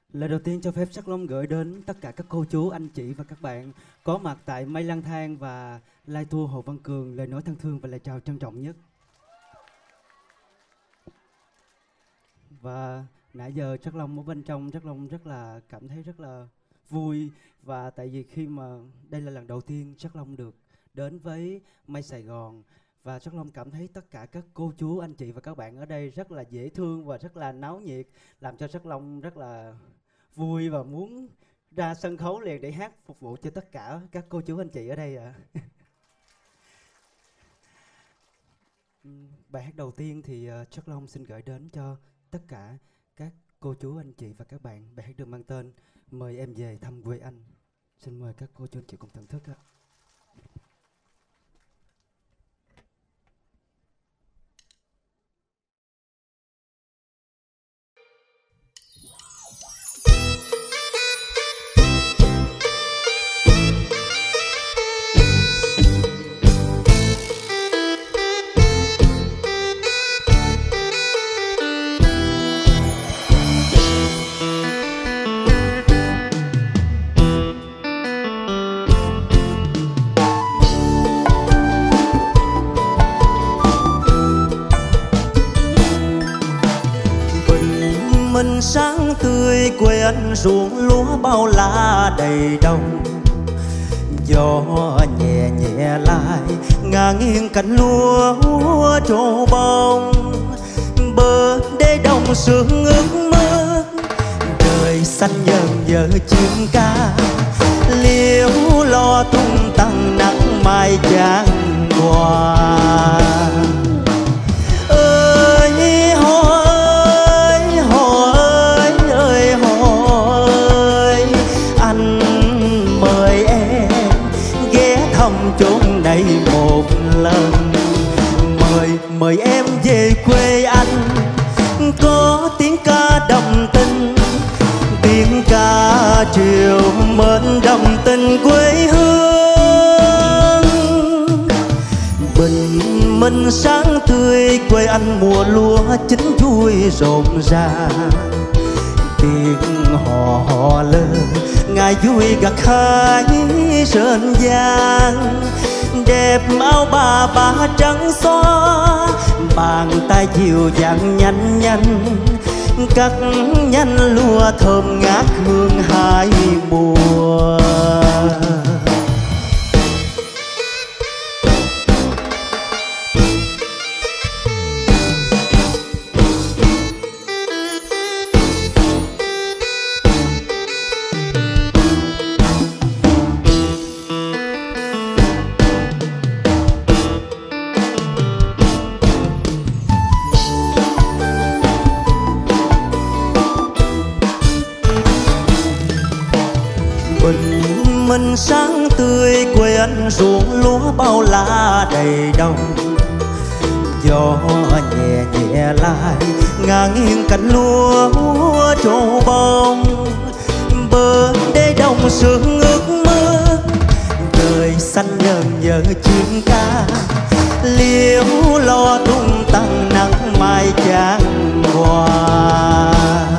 Lời đầu tiên cho phép Sắc Long gửi đến tất cả các cô chú, anh chị và các bạn có mặt tại Mây Lang Thang và Live Tour Hồ Văn Cường lời nói thân thương và lời chào trân trọng nhất. Và nãy giờ Sắc Long ở bên trong, Sắc Long rất là cảm thấy rất là vui. Và tại vì khi mà đây là lần đầu tiên Sắc Long được đến với Mây Sài Gòn, và Sắc Long cảm thấy tất cả các cô chú, anh chị và các bạn ở đây rất là dễ thương và rất là náo nhiệt, làm cho Sắc Long rất là vui và muốn ra sân khấu liền để hát phục vụ cho tất cả các cô chú anh chị ở đây ạ. Bài hát đầu tiên thì Chất Long xin gửi đến cho tất cả các cô chú anh chị và các bạn. Bài hát được mang tên Mời Em Về Thăm Quê Anh. Xin mời các cô chú anh chị cùng thưởng thức ạ. Mình sáng tươi quê anh ruộng lúa bao la đầy đồng, gió nhẹ nhẹ lại ngả nghiêng cánh lúa trổ bông. Bờ đê đồng sương ước mơ, đời xanh dần giờ chim ca, liễu lo tung tăng nắng mai chan hòa. Chốn này một lần mời em về quê anh, có tiếng ca đậm tình, tiếng ca triều mến đậm tình quê hương. Bình minh sáng tươi quê anh, mùa lúa chín vui rộn ràng, tiếng hò hò lơ ngày vui gặt hái rền vàng. Đẹp áo bà trắng xóa, bàn tay dịu dàng nhanh nhanh, cắt nhanh lúa thơm ngát hương hai mùa. Mình sáng tươi quê anh ruộng lúa bao la đầy đồng, gió nhẹ nhẹ lại ngả nghiêng cánh lúa trổ bông. Bờ đê đồng sương ước mơ, đời xanh dần giờ chim ca, liễu lo tung tăng nắng mai chan hòa.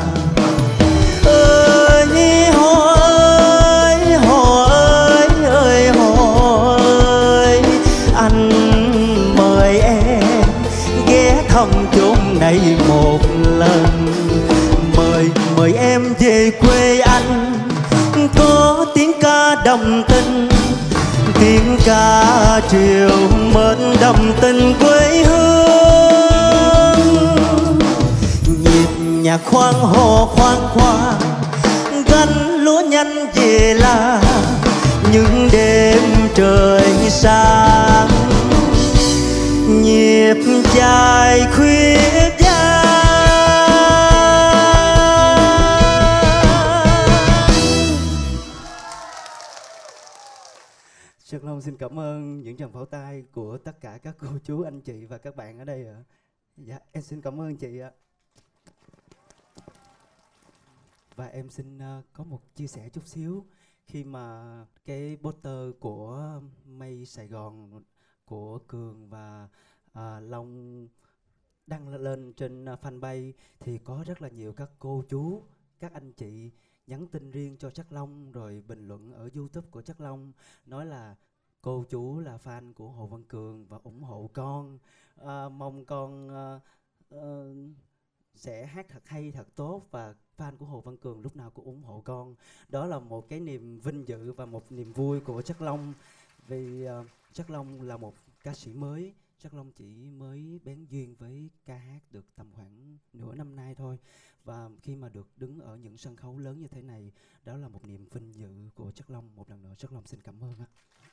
Chốn này một lần mời em về quê anh, có tiếng ca đậm tình, tiếng ca triều mến đậm tình quê hương. Nhịp nhạc khoan hò khoan khoan, gánh lúa nhanh về là những đêm trời sáng. Nhịp dài khuyết gian, Sắc Long xin cảm ơn những tràng pháo tay của tất cả các cô chú, anh chị và các bạn ở đây ạ. Dạ, em xin cảm ơn chị ạ. Và em xin có một chia sẻ chút xíu. Khi mà cái poster của Mây Sài Gòn của Cường và Long đăng lên trên fanpage thì có rất là nhiều các cô chú các anh chị nhắn tin riêng cho Trắc Long, rồi bình luận ở YouTube của Trắc Long nói là cô chú là fan của Hồ Văn Cường và ủng hộ con, mong con sẽ hát thật hay thật tốt, và fan của Hồ Văn Cường lúc nào cũng ủng hộ con. Đó là một cái niềm vinh dự và một niềm vui của Trắc Long, vì Trắc Long là một ca sĩ mới. Trắc Long chỉ mới bén duyên với ca hát được tầm khoảng nửa năm nay thôi, và khi mà được đứng ở những sân khấu lớn như thế này, đó là một niềm vinh dự của Trắc Long. Một lần nữa Trắc Long xin cảm ơn ạ.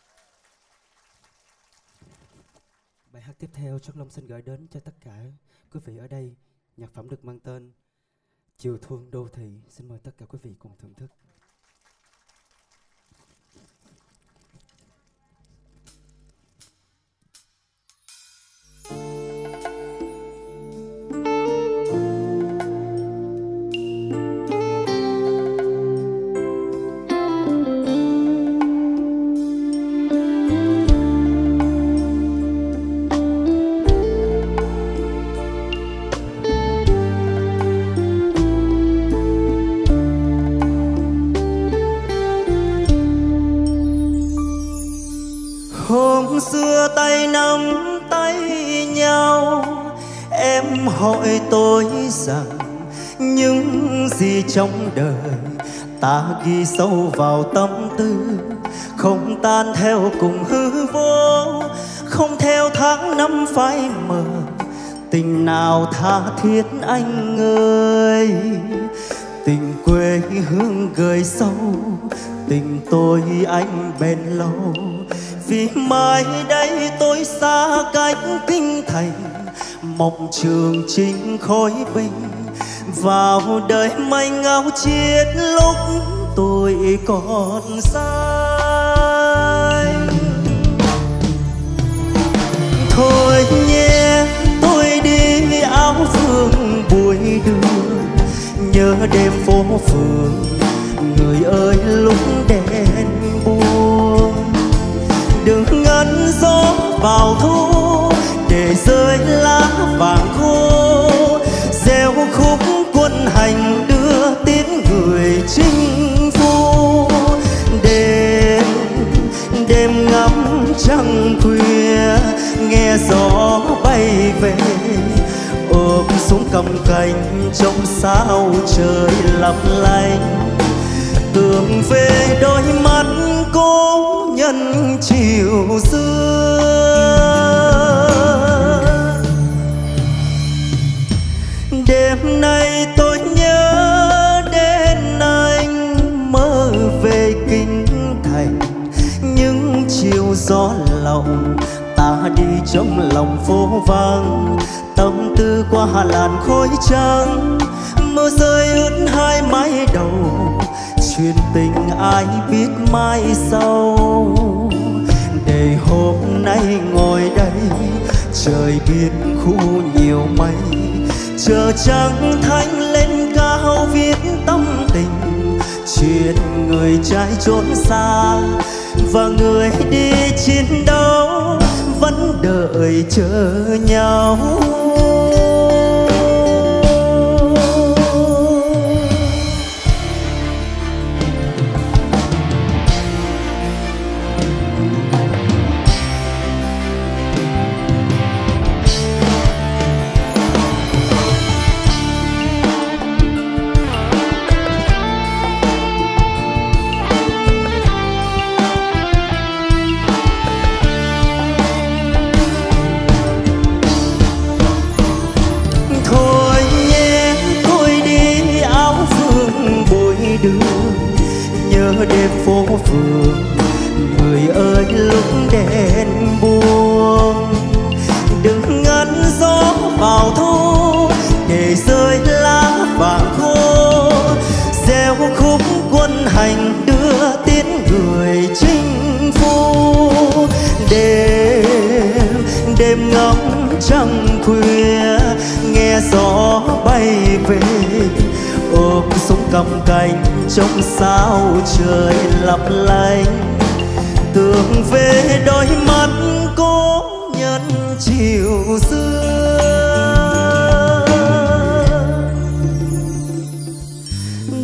Bài hát tiếp theo Trắc Long xin gửi đến cho tất cả quý vị ở đây, nhạc phẩm được mang tên Chiều Thương Đô Thị. Xin mời tất cả quý vị cùng thưởng thức. Hôm xưa tay nắm tay nhau, em hỏi tôi rằng những gì trong đời ta ghi sâu vào tâm tư, không tan theo cùng hư vô, không theo tháng năm phai mờ. Tình nào tha thiết anh ơi, tình quê hương gửi sâu, tình tôi anh bền lâu. Vì mai đây tôi xa cách kinh thành, mộng trường chinh khói bình, vào đời manh áo chiết lúc tôi còn xanh. Thôi nhé tôi đi áo phương bụi đường, nhớ đêm phố phường người ơi lúc đèn buông. Đừng ngăn gió vào thu để rơi lá vàng khô, gieo khúc quân hành đưa tiếng người chinh phu. Đêm ngắm trăng khuya, nghe gió bay về, ôm xuống cầm cành trong sao trời lấp lánh. Tưởng về đôi mắt cố nhân chiều xưa. Đêm nay tôi nhớ đến anh, mơ về kinh thành. Những chiều gió lộng ta đi trong lòng phố vắng, tâm tư qua làn khói trắng, mưa rơi ướt hai mái đầu. Chuyện tình ai biết mai sau, để hôm nay ngồi đây trời biết khu nhiều mây, chờ trăng thanh lên cao viết tâm tình. Chuyện người trai trốn xa và người đi chiến đấu vẫn đợi chờ nhau. Đêm phố phường người ơi lúc đèn buông. Đừng ngăn gió vào thu để rơi lá vàng khô, gieo khúc quân hành đưa tiếng người chinh phu. Đêm ngắm trăng khuya, nghe gió bay về, ôm xuống cầm cành trong sao trời lấp lánh. Tưởng về đôi mắt cố nhân chiều xưa.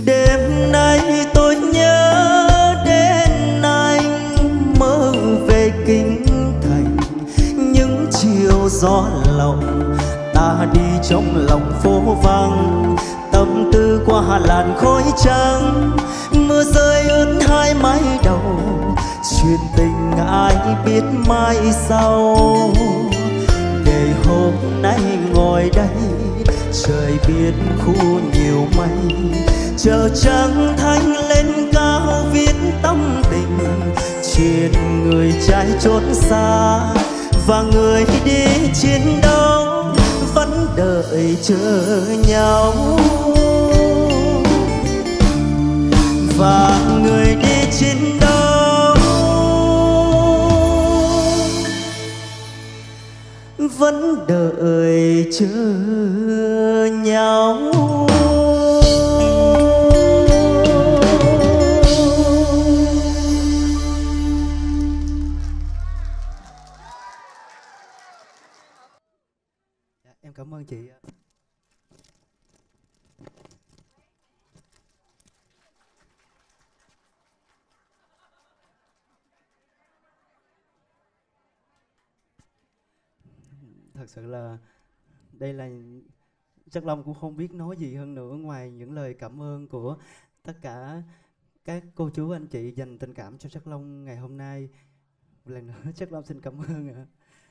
tôi nhớ đến anh, mơ về kinh thành những chiều gió lộng, ta đi trong lòng phố vắng, tâm tư qua làn khói trắng. Mưa rơi ướt hai mái đầu, chuyện tình ai biết mai sau. Để hôm nay ngồi đây, trời biết khu nhiều mây, chờ trăng thanh lên cao viết tâm tình. Chuyện người trai trốn xa và người đi chiến đấu vẫn đợi chờ nhau, và người đi chiến đấu vẫn đợi chờ nhau. Em cảm ơn chị. Thật sự là đây là chắc Long cũng không biết nói gì hơn nữa ngoài những lời cảm ơn của tất cả các cô chú anh chị dành tình cảm cho chắc Long ngày hôm nay. Một lần nữa chắc Long xin cảm ơn ạ.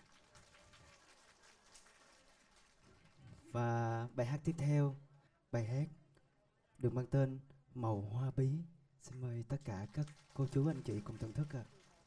Và bài hát tiếp theo, bài hát được mang tên Màu Hoa Bí. Xin mời tất cả các cô chú anh chị cùng thưởng thức ạ.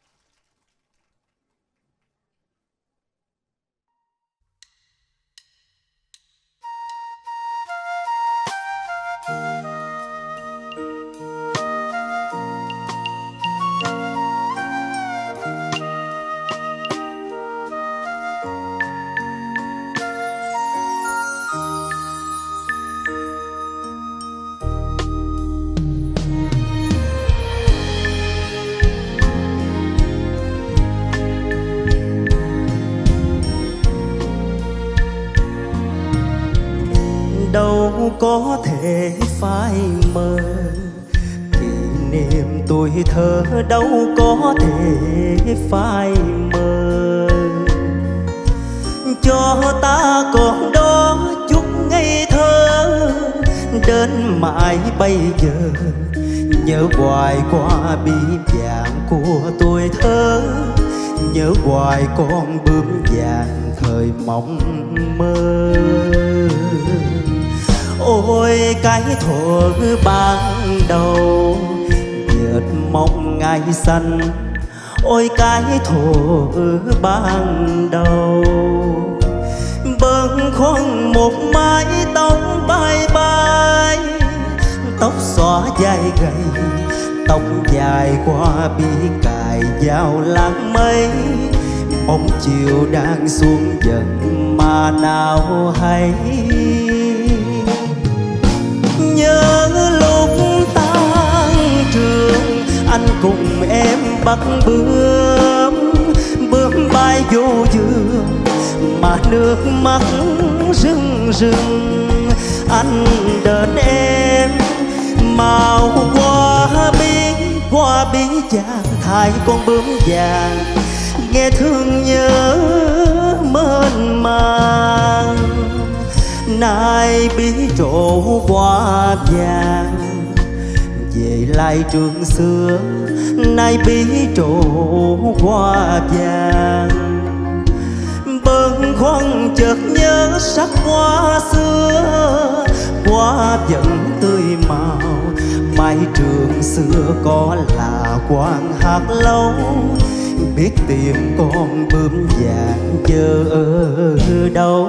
Đâu có thể phai mờ kỷ niệm tuổi thơ, đâu có thể phai mờ. Cho ta còn đó chút ngây thơ đến mãi bây giờ, nhớ hoài qua bím vàng của tuổi thơ, nhớ hoài con bướm vàng thời mộng mơ. Ôi cái thuở ban đầu nhợt mong ngày xanh, ôi cái thuở ban đầu bâng khuâng một mái tóc bay bay, tóc xõa dài gầy, tóc dài qua bi cài vào làng mây. Bóng chiều đang xuống dần mà nào hay, nhớ lúc tan trường anh cùng em bắt bướm, bướm bay vô vườn mà nước mắt rưng rưng. Anh đợi em màu qua bí vàng thay con bướm vàng, nghe thương nhớ mênh mang. Nay bí trổ hoa vàng về lại trường xưa, nay bí trổ hoa vàng bâng khuâng chợt nhớ sắc hoa xưa. Hoa vẫn tươi màu, mái trường xưa có là quang hạt lâu, biết tìm con bướm vàng giờ ở đâu.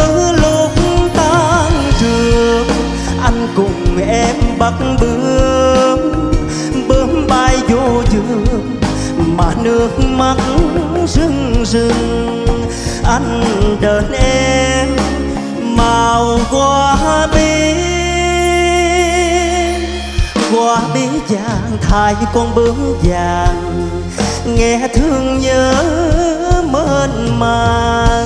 bắt bướm, mà nước mắt rưng rưng. Anh đợi em màu qua biết vàng thay con bướm vàng, nghe thương nhớ mênh mang.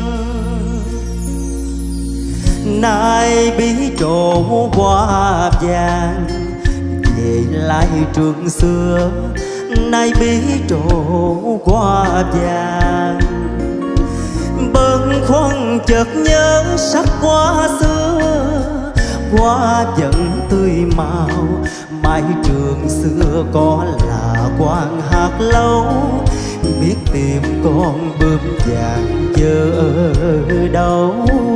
Nay bí trổ hoa vàng về lại trường xưa, nay bí trổ hoa vàng. Bâng khuâng chợt nhớ sắc hoa xưa, hoa vẫn tươi màu. Mái trường xưa có là quan hạt lâu, biết tìm con bướm vàng chờ ở đâu.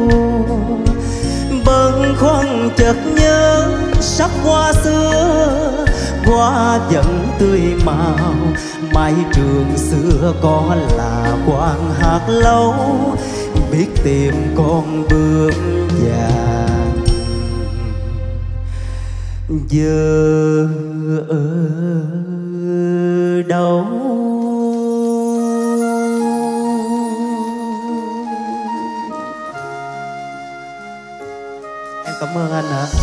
Bâng khuâng chợt nhớ sắc hoa xưa, hoa vẫn tươi màu. Mái trường xưa có là quan hạt lâu, biết tìm con bướm vàng giờ ở đâu. Em cảm ơn anh ạ.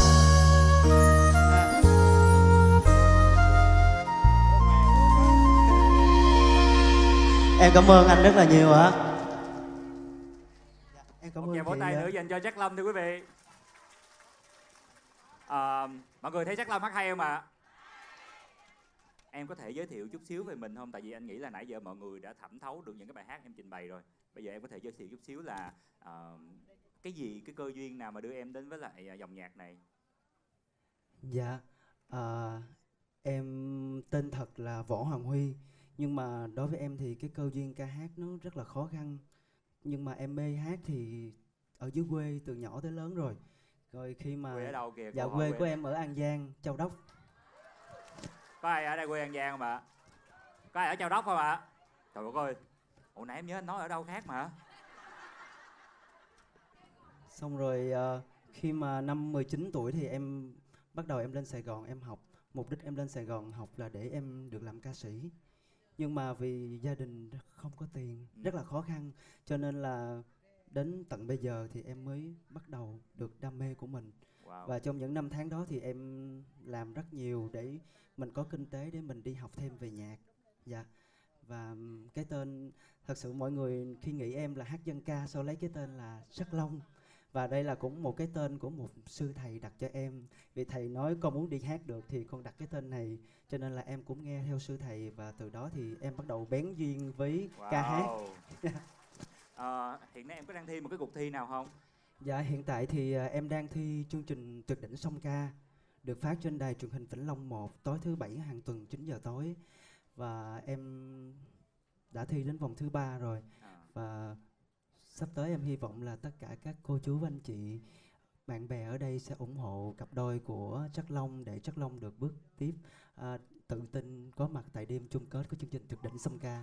Em cảm ơn anh rất là nhiều ạ. Em cảm ơn vỗ tay nữa dành cho Trác Lâm thưa quý vị. Mọi người thấy Trác Lâm hát hay không ạ? Em có thể giới thiệu chút xíu về mình không? Tại vì anh nghĩ là nãy giờ mọi người đã thẩm thấu được những cái bài hát em trình bày rồi. Bây giờ em có thể giới thiệu chút xíu là cái gì, cái cơ duyên nào mà đưa em đến với lại dòng nhạc này? Dạ, em tên thật là Võ Hoàng Huy. Nhưng mà đối với em thì cái cơ duyên ca hát nó rất là khó khăn. Nhưng mà em mê hát thì ở dưới quê từ nhỏ tới lớn rồi. Rồi khi mà Quê ở đâu kìa? dạ quê của em ở An Giang, Châu Đốc. Có ai ở đây quê An Giang không ạ? Có ai ở Châu Đốc không ạ? Trời ơi, hồi nãy em nhớ anh nói ở đâu khác mà. Xong rồi khi mà năm 19 tuổi thì em bắt đầu em lên Sài Gòn em học. Mục đích em lên Sài Gòn học là để em được làm ca sĩ. Nhưng mà vì gia đình không có tiền, rất là khó khăn, cho nên là đến tận bây giờ thì em mới bắt đầu được đam mê của mình. Wow. Và trong những năm tháng đó thì em làm rất nhiều để mình có kinh tế để mình đi học thêm về nhạc. Dạ. Và cái tên, thật sự mọi người khi nghĩ em là hát dân ca sau lấy cái tên là Trác Long. Và đây là cũng một cái tên của một sư thầy đặt cho em. Vì thầy nói con muốn đi hát được thì con đặt cái tên này. Cho nên là em cũng nghe theo sư thầy. Và từ đó thì em bắt đầu bén duyên với ca hát. Hiện nay em có đang thi một cái cuộc thi nào không? Dạ hiện tại thì em đang thi chương trình Tuyệt đỉnh song ca, được phát trên đài truyền hình Vĩnh Long 1 tối thứ Bảy hàng tuần 9 giờ tối. Và em đã thi đến vòng thứ 3 rồi. Và sắp tới em hy vọng là tất cả các cô chú anh chị, bạn bè ở đây sẽ ủng hộ cặp đôi của Trác Long để Trác Long được bước tiếp tự tin có mặt tại đêm chung kết của chương trình Tuyệt đỉnh song ca.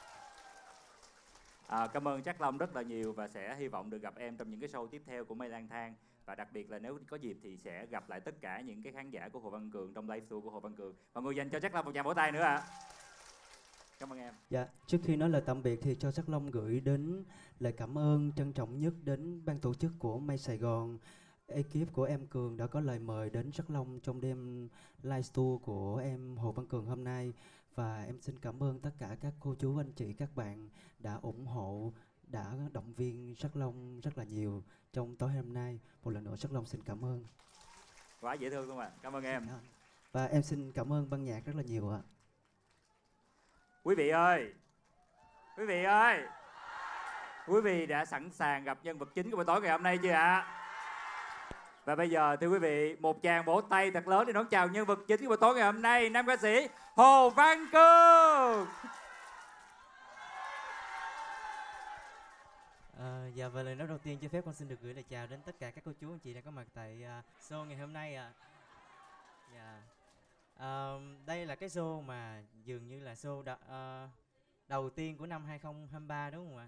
Cảm ơn Trác Long rất là nhiều và sẽ hy vọng được gặp em trong những cái show tiếp theo của Mây Lang Thang. Và đặc biệt là nếu có dịp thì sẽ gặp lại tất cả những cái khán giả của Hồ Văn Cường trong live show của Hồ Văn Cường. Mọi người dành cho Trác Long một tràng vỗ tay nữa ạ. Cảm ơn em. Dạ, trước khi nói lời tạm biệt thì cho Trác Long gửi đến lời cảm ơn trân trọng nhất đến ban tổ chức của Mây Sài Gòn. Ekip của em Cường đã có lời mời đến Trác Long trong đêm live tour của em Hồ Văn Cường hôm nay. Và em xin cảm ơn tất cả các cô chú anh chị các bạn đã ủng hộ, đã động viên Trác Long rất là nhiều trong tối hôm nay. Một lần nữa Trác Long xin cảm ơn. Quá dễ thương không ạ? Cảm ơn em. Và em xin cảm ơn ban nhạc rất là nhiều ạ. Quý vị ơi, quý vị ơi, quý vị đã sẵn sàng gặp nhân vật chính của buổi tối ngày hôm nay chưa ạ? Và bây giờ thưa quý vị, một tràng vỗ tay thật lớn để đón chào nhân vật chính của buổi tối ngày hôm nay, nam ca sĩ Hồ Văn Cường. Dạ và lời nói đầu tiên cho phép con xin được gửi lời chào đến tất cả các cô chú anh chị đang có mặt tại show ngày hôm nay ạ. Dạ. Đây là cái show mà dường như là show đầu tiên của năm 2023 đúng không ạ?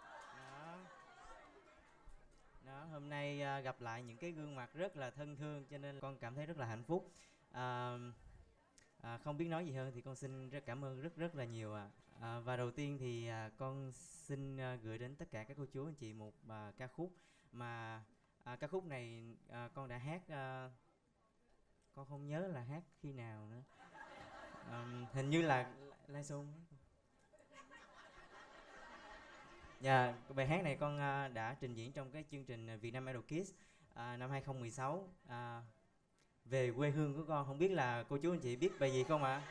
Đó, hôm nay gặp lại những cái gương mặt rất là thân thương cho nên con cảm thấy rất là hạnh phúc. Không biết nói gì hơn thì con xin rất cảm ơn rất là nhiều ạ. Và đầu tiên thì con xin gửi đến tất cả các cô chú anh chị một ca khúc mà ca khúc này con đã hát, con không nhớ là hát khi nào nữa. Hình như là live show. Dạ, bài hát này con đã trình diễn trong cái chương trình Vietnam Idol Kids năm 2016. Về quê hương của con, không biết là cô chú anh chị biết bài gì không ạ?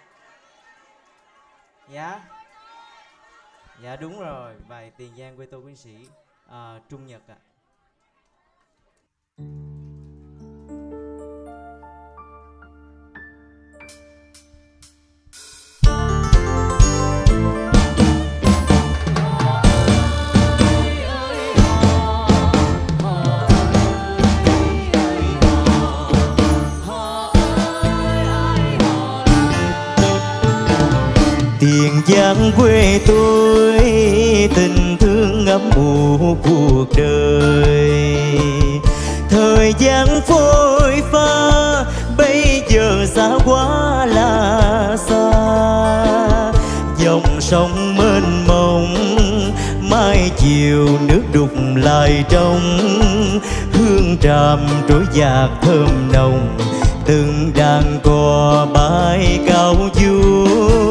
Dạ. Dạ đúng rồi, bài Tiền Giang quê tôi quân sĩ Trung Nhật ạ. Tiền Giang quê tôi, tình thương ngấm ngùa cuộc đời. Thời gian phôi pha, bây giờ xa quá là xa. Dòng sông mênh mông, mai chiều nước đục lại trong. Hương tràm trỗi dạt thơm nồng, từng đàn cò bay cao du.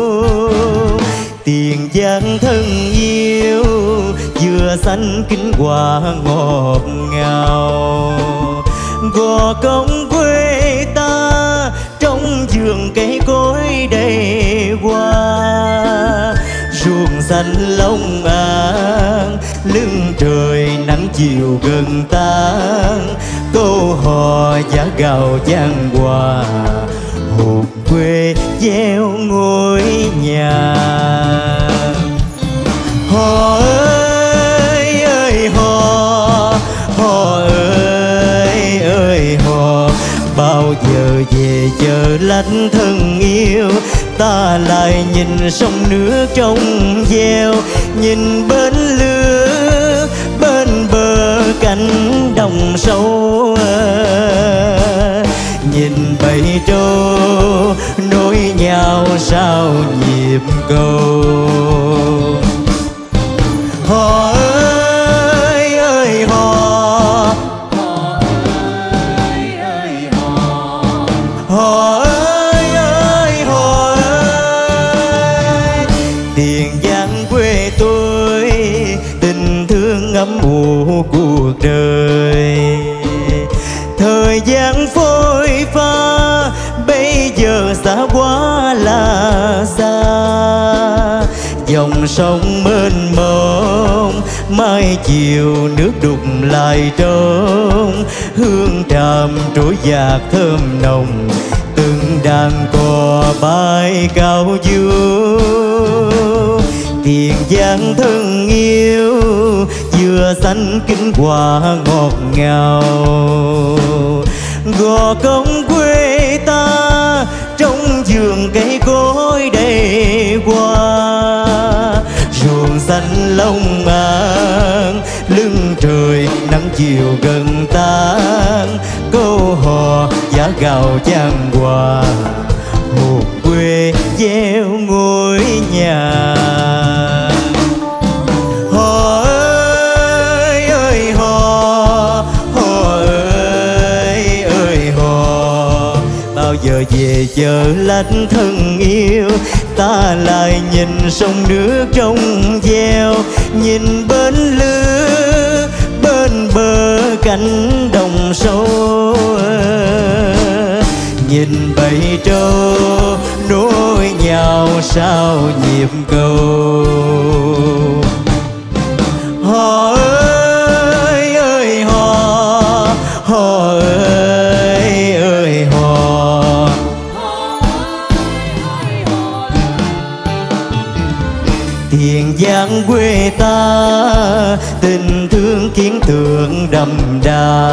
Tiền Giang thân yêu, dừa xanh kính hoa ngọt ngào. Gò công quê ta, trong vườn cây cối đầy hoa. Ruộng xanh long an, lưng trời nắng chiều gần tan. Câu hò giá gạo chan hòa, hồn quê gieo ngôi nhà. Hò ơi ơi hò, hò ơi hò. Bao giờ về chợ lánh thân yêu, ta lại nhìn sông nước trong veo. Nhìn bên lứa, bên bờ cánh đồng sâu. Nhìn bầy trâu nối nhau sao nhịp cầu. Hò ơi hò, hò ơi hò ơi. Tiền Giang quê tôi, tình thương ngấm ngùa cuộc đời. Thời gian phôi pha, bây giờ xa quá là xa. Dòng sông mênh mông, mai chiều nước đục lại trong. Hương tràm trỗi dạt thơm nồng, từng đàn cò bay cao du. Tiền Giang thân yêu, dừa xanh kính hoa ngọt ngào. Gò công quê ta, trong vườn cây cối đầy hoa. Ruộng xanh long an, lưng trời nắng chiều gần tan. Câu hò giá gạo chan hòa, hồn quê gieo ngôi nhà. Hò ơi ơi hò, hò ơi hò. Bao giờ về chợ lánh thân yêu, ta lại nhìn sông nước trong veo. Nhìn bên lứa, bên bờ cánh đồng sâu. Nhìn bầy trâu nối nhau sao nhịp cầu. Hò ơi hò, hò ơi hò. Tiền Giang quê ta, tình thương kiến tượng đậm đà.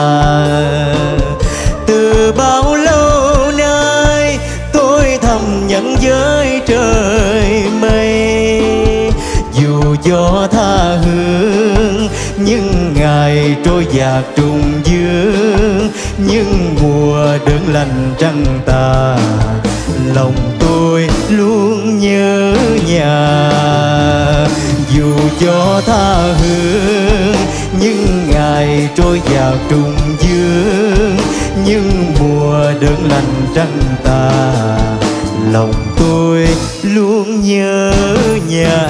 Từ bao lâu nay tôi thầm nhận với trời mây. Dù gió tha hương, nhưng ngày trôi dạt trùng dương. Nhưng mùa đơn lành trăng tà, lòng tôi tôi luôn nhớ nhà. Dù cho tha hương những ngày trôi vào trùng dương, nhưng mùa đơn lạnh trăng tà, lòng tôi luôn nhớ nhà.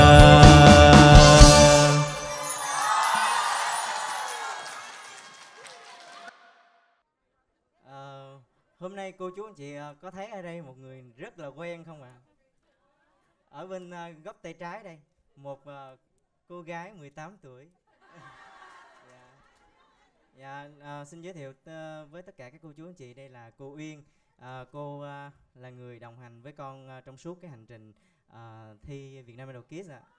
Hôm nay cô chú anh chị có thấy ở đây một người rất là quen không ạ? Ở bên góc tay trái đây, một cô gái 18 tuổi. Xin giới thiệu với tất cả các cô chú anh chị, đây là cô Uyên. Cô là người đồng hành với con trong suốt cái hành trình thi Vietnam Idol Kids ạ.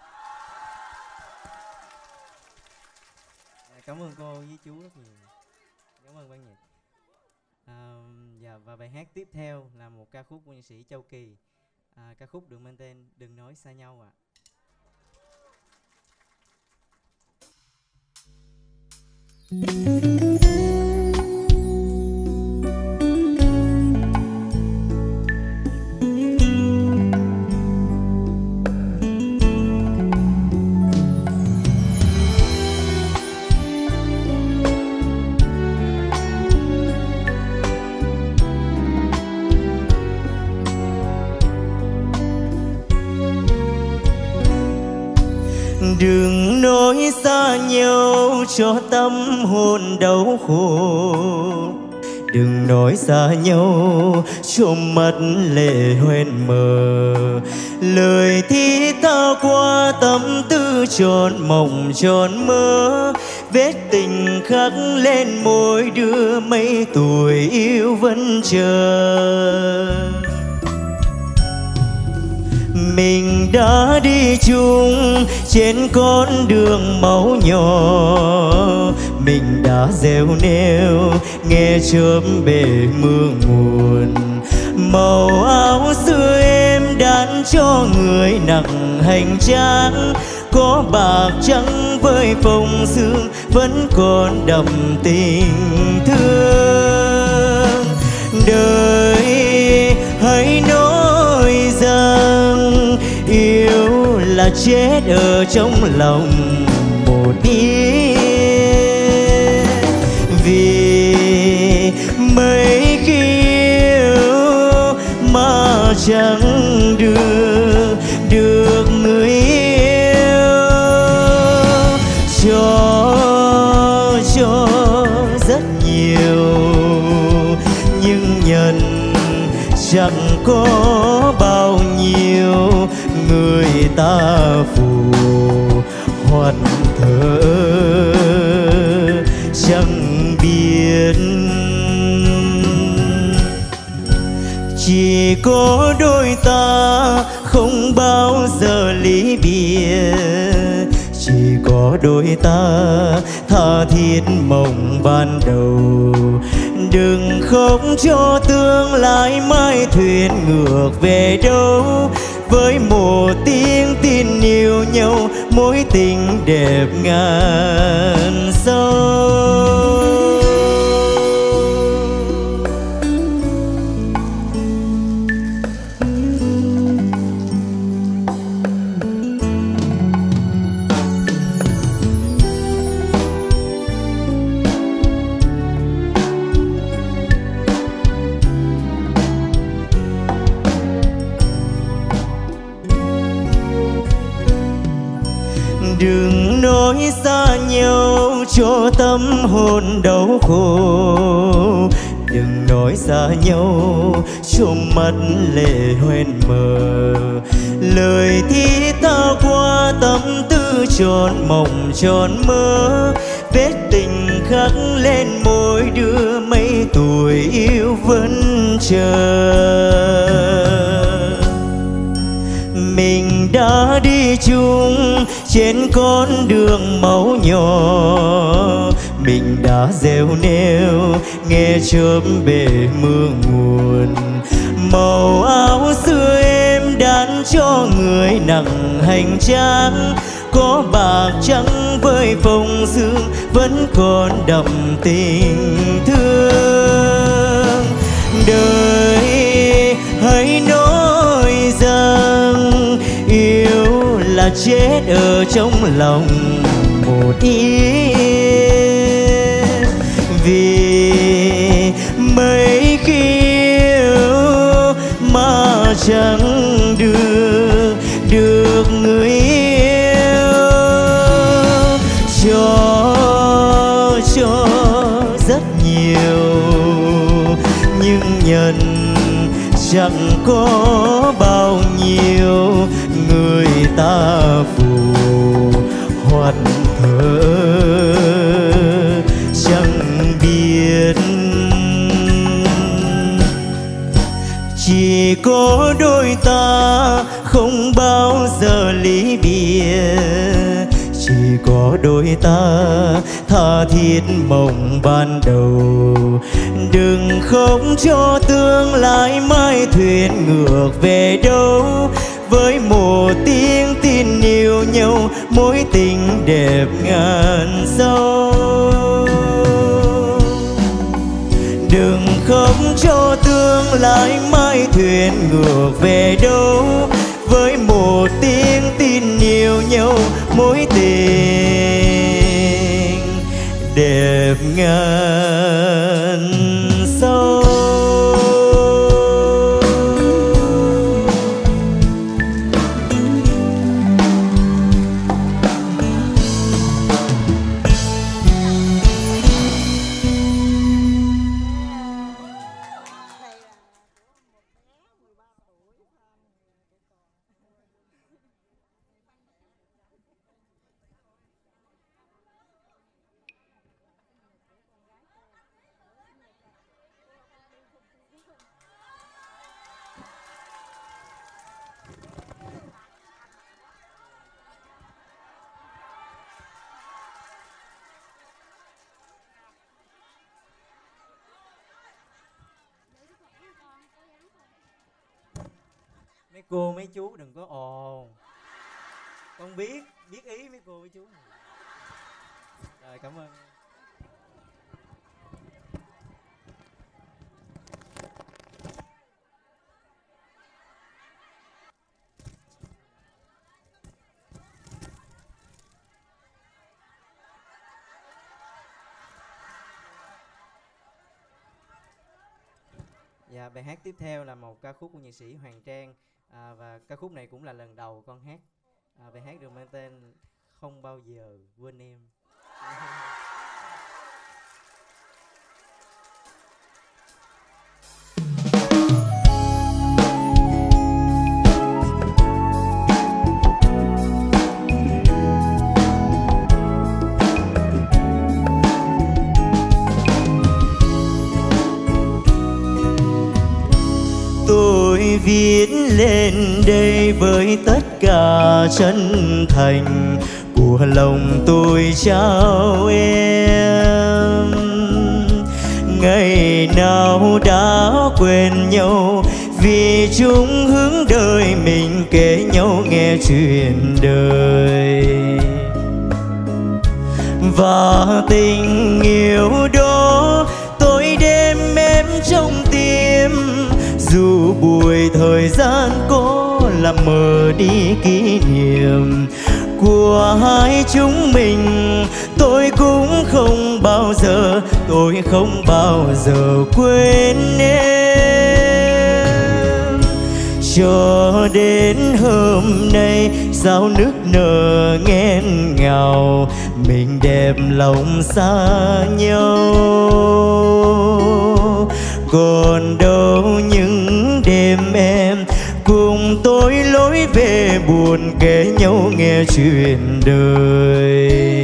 Cảm ơn cô với chú rất nhiều. Cảm ơn ban nhạc. Và bài hát tiếp theo là một ca khúc của nhạc sĩ Châu Kỳ. Ca khúc được mang tên Đừng Nói Xa Nhau ạ. Đừng nói xa nhau cho tâm hồn đau khổ, đừng nói xa nhau cho mắt lệ hoen mờ. Lời thì ta qua tâm tư tròn mộng tròn mơ, vết tình khắc lên môi đưa mấy tuổi yêu vẫn chờ. Mình đã đi chung trên con đường máu nhỏ, mình đã gieo neo nghe chớp bể mưa nguồn. Màu áo xưa em đan cho người nặng hành trang, có bạc trắng với phồng sương vẫn còn đậm tình thương. Đời hãy nói rằng yêu là chết ở trong lòng một đêm, vì mấy khi yêu mà chẳng được người yêu, cho rất nhiều nhưng nhận chẳng có bao nhiêu. Người ta phù hoặc thơ chẳng biết, chỉ có đôi ta không bao giờ ly biệt, chỉ có đôi ta tha thiết mộng ban đầu. Đừng khóc cho tương lai mai thuyền ngược về đâu, với một tiếng tin yêu nhau mối tình đẹp ngàn sâu. Đừng nói xa nhau cho tâm hồn đau khổ, đừng nói xa nhau cho mắt lệ hoen mờ. Lời thì ta qua tâm tư tròn mộng tròn mơ, vết tình khắc lên môi đưa mấy tuổi yêu vẫn chờ. Mình đã đi chung trên con đường máu nhỏ, mình đã gieo neo nghe chớp bể mưa nguồn. Màu áo xưa em đan cho người nặng hành trang, có bạc trắng với phồng sương vẫn còn đậm tình thương. Đời hãy nói là chết ở trong lòng một yên. Vì mấy khi yêu mà chẳng được người yêu, cho rất nhiều nhưng nhận chẳng có bao nhiêu. Người ta phù hoặc thơ chẳng biết, chỉ có đôi ta không bao giờ ly biệt, chỉ có đôi ta tha thiết mộng ban đầu. Đừng khóc cho tương lai mai thuyền ngược về đâu, với một tiếng tin yêu nhau mối tình đẹp ngàn dâu. Đừng khóc cho tương lai mai thuyền ngược về đâu, với một tiếng tin yêu nhau mối tình đẹp ngàn dâu. Mấy cô mấy chú đừng có ồn, con biết ý mấy cô mấy chú. Rồi cảm ơn. Dạ, bài hát tiếp theo là một ca khúc của nhạc sĩ Hoàng Trang, và ca khúc này cũng là lần đầu con hát. Bài hát được mang tên Không Bao Giờ Quên Em. Tôi viết lên đây với tất cả chân thành của lòng tôi trao em. Ngày nào đã quên nhau vì chung hướng đời mình kể nhau nghe chuyện đời. Và tình yêu đó tôi đem em trong tim, dù buổi thời gian có làm mờ đi kỷ niệm của hai chúng mình. Tôi cũng không bao giờ quên em. Cho đến hôm nay sao nức nở nghẹn ngào, mình đẹp lòng xa nhau. Còn đâu những đêm em cùng tôi lối về buồn kể nhau nghe chuyện đời.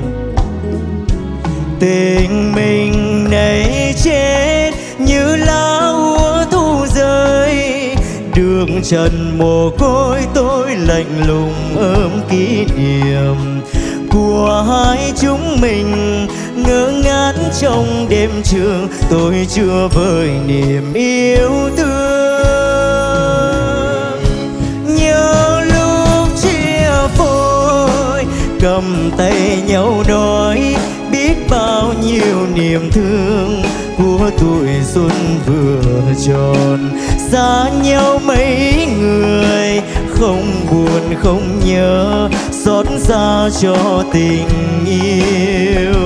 Tình mình này chết như lá úa thu rơi, đường trần mồ côi tôi lạnh lùng ôm kỷ niệm của hai chúng mình. Ngỡ ngác trong đêm trường tôi chưa vơi niềm yêu thương. Nhớ lúc chia phôi cầm tay nhau nói biết bao nhiêu niềm thương của tuổi xuân vừa tròn. Xa nhau mấy người không buồn không nhớ, xót xa cho tình yêu.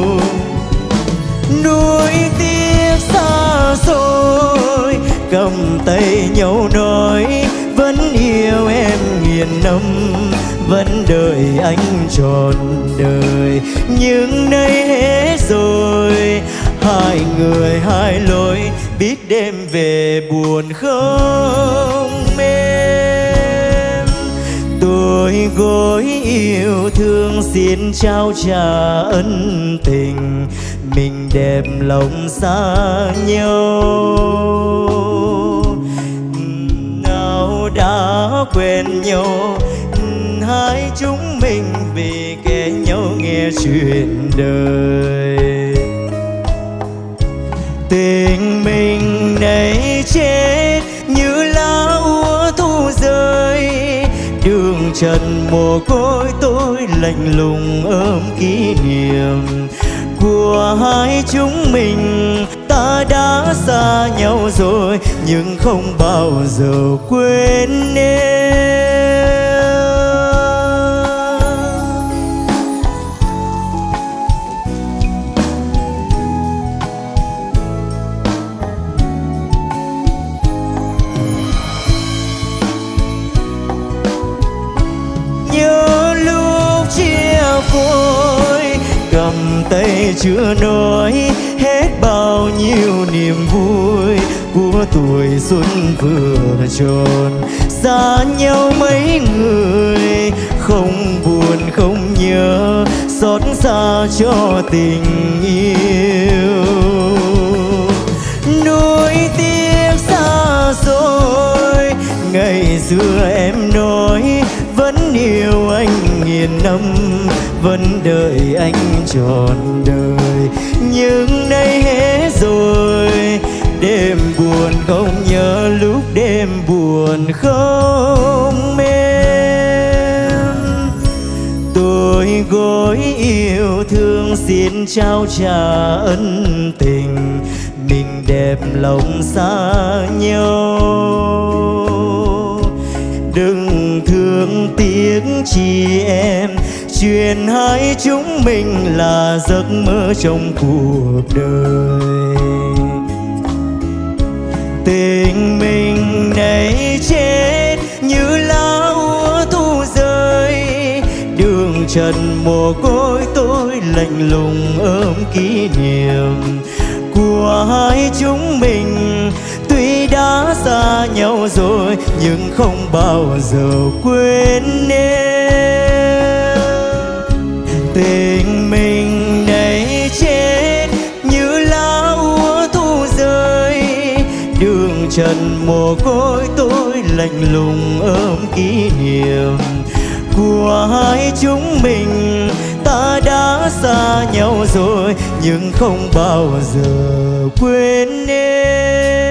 Nuối tiếc xa xôi, cầm tay nhau nói vẫn yêu em nghìn năm, vẫn đợi anh trọn đời. Nhưng nay hết rồi, hai người hai lối, biết đêm về buồn không em. Tôi gối yêu thương xin trao trả ân tình, mình đẹp lòng xa nhau. Nào đã quen nhau, hai chúng mình vì kể nhau nghe chuyện đời. Tình mình này chết như lá úa thu rơi, đường trần mồ côi tôi lạnh lùng ôm kỷ niệm của hai chúng mình. Ta đã xa nhau rồi nhưng không bao giờ quên em. Nhớ lúc chia phôi, cầm tay chưa nói hết bao nhiêu niềm vui của tuổi xuân vừa tròn. Xa nhau mấy người, không buồn không nhớ, xót xa cho tình yêu. Nuối tiếc xa xôi, ngày xưa em nói vẫn yêu anh nghìn năm, vẫn đợi anh trọn đời. Nhưng nay hết rồi, đêm buồn không nhớ lúc đêm buồn không em. Tôi gối yêu thương xin trao trả ân tình, mình đẹp lòng xa nhau. Đừng thương tiếc chi em, chuyện hai chúng mình là giấc mơ trong cuộc đời. Tình mình này chết như lá úa thu rơi, đường trần mồ côi tôi lạnh lùng ôm kỷ niệm của hai chúng mình. Tuy đã xa nhau rồi nhưng không bao giờ quên em. Tình mình này chết như lá úa thu rơi, đường trần mồ côi tôi lạnh lùng ôm kỷ niệm của hai chúng mình. Ta đã xa nhau rồi nhưng không bao giờ quên em.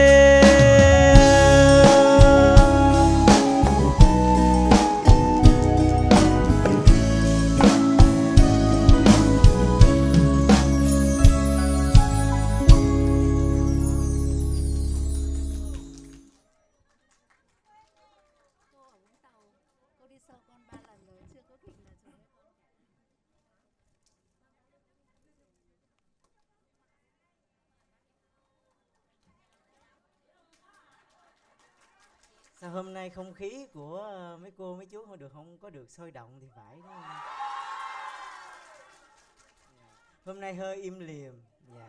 Sao hôm nay không khí của mấy cô mấy chú không có được sôi động thì phải, đúng không? Hôm nay hơi im lìm. Dạ.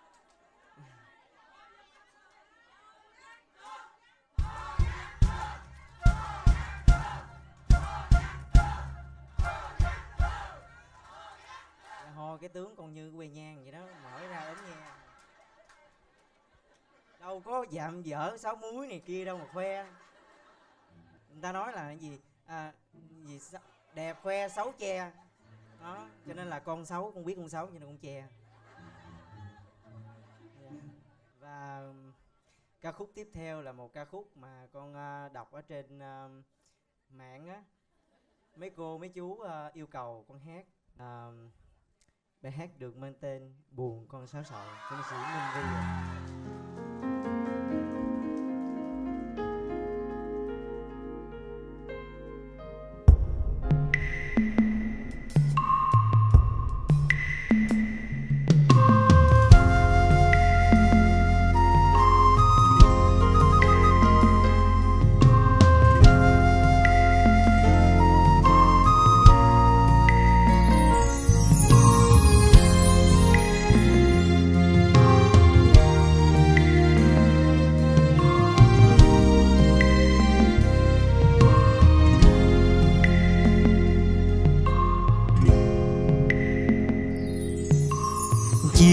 Ho cái tướng còn như que nhang vậy đó, mở ra ống nghe. Đâu có dạm dở sáu múi này kia đâu mà khoe. Người ta nói là cái gì đẹp khoe xấu che đó, cho nên là con xấu, con biết con xấu cho nên con che. Và ca khúc tiếp theo là một ca khúc mà con đọc ở trên mạng á, mấy cô mấy chú yêu cầu con hát. Bài hát được mang tên Buồn Con Sáo Sọ của nghệ sĩ Minh Vi.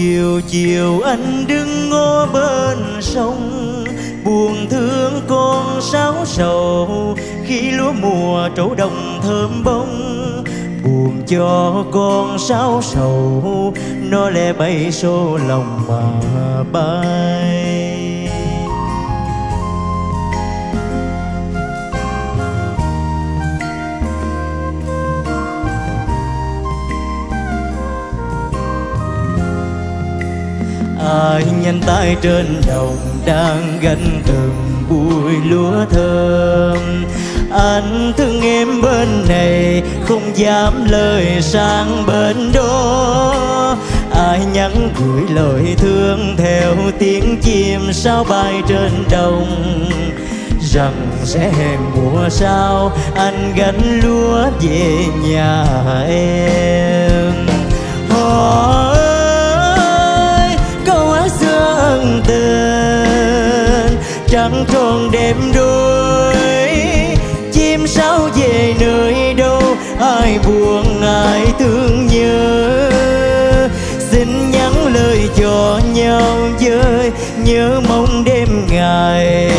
chiều chiều anh đứng ngó bên sông, buồn thương con sáo sầu khi lúa mùa trổ đồng thơm bông. Buồn cho con sáo sầu nó lẻ bay xô lòng mà bay. Ai nhanh tay trên đồng đang gánh từng bụi lúa thơm. Anh thương em bên này không dám lời sang bên đó. Ai nhắn gửi lời thương theo tiếng chim sao bay trên đồng, rằng sẽ hẹn mùa sau anh gánh lúa về nhà em. Ân tình trăng tròn đêm đôi, chim sáo về nơi đâu ai buồn ai thương nhớ. Xin nhắn lời cho nhau với nhớ mong đêm ngày.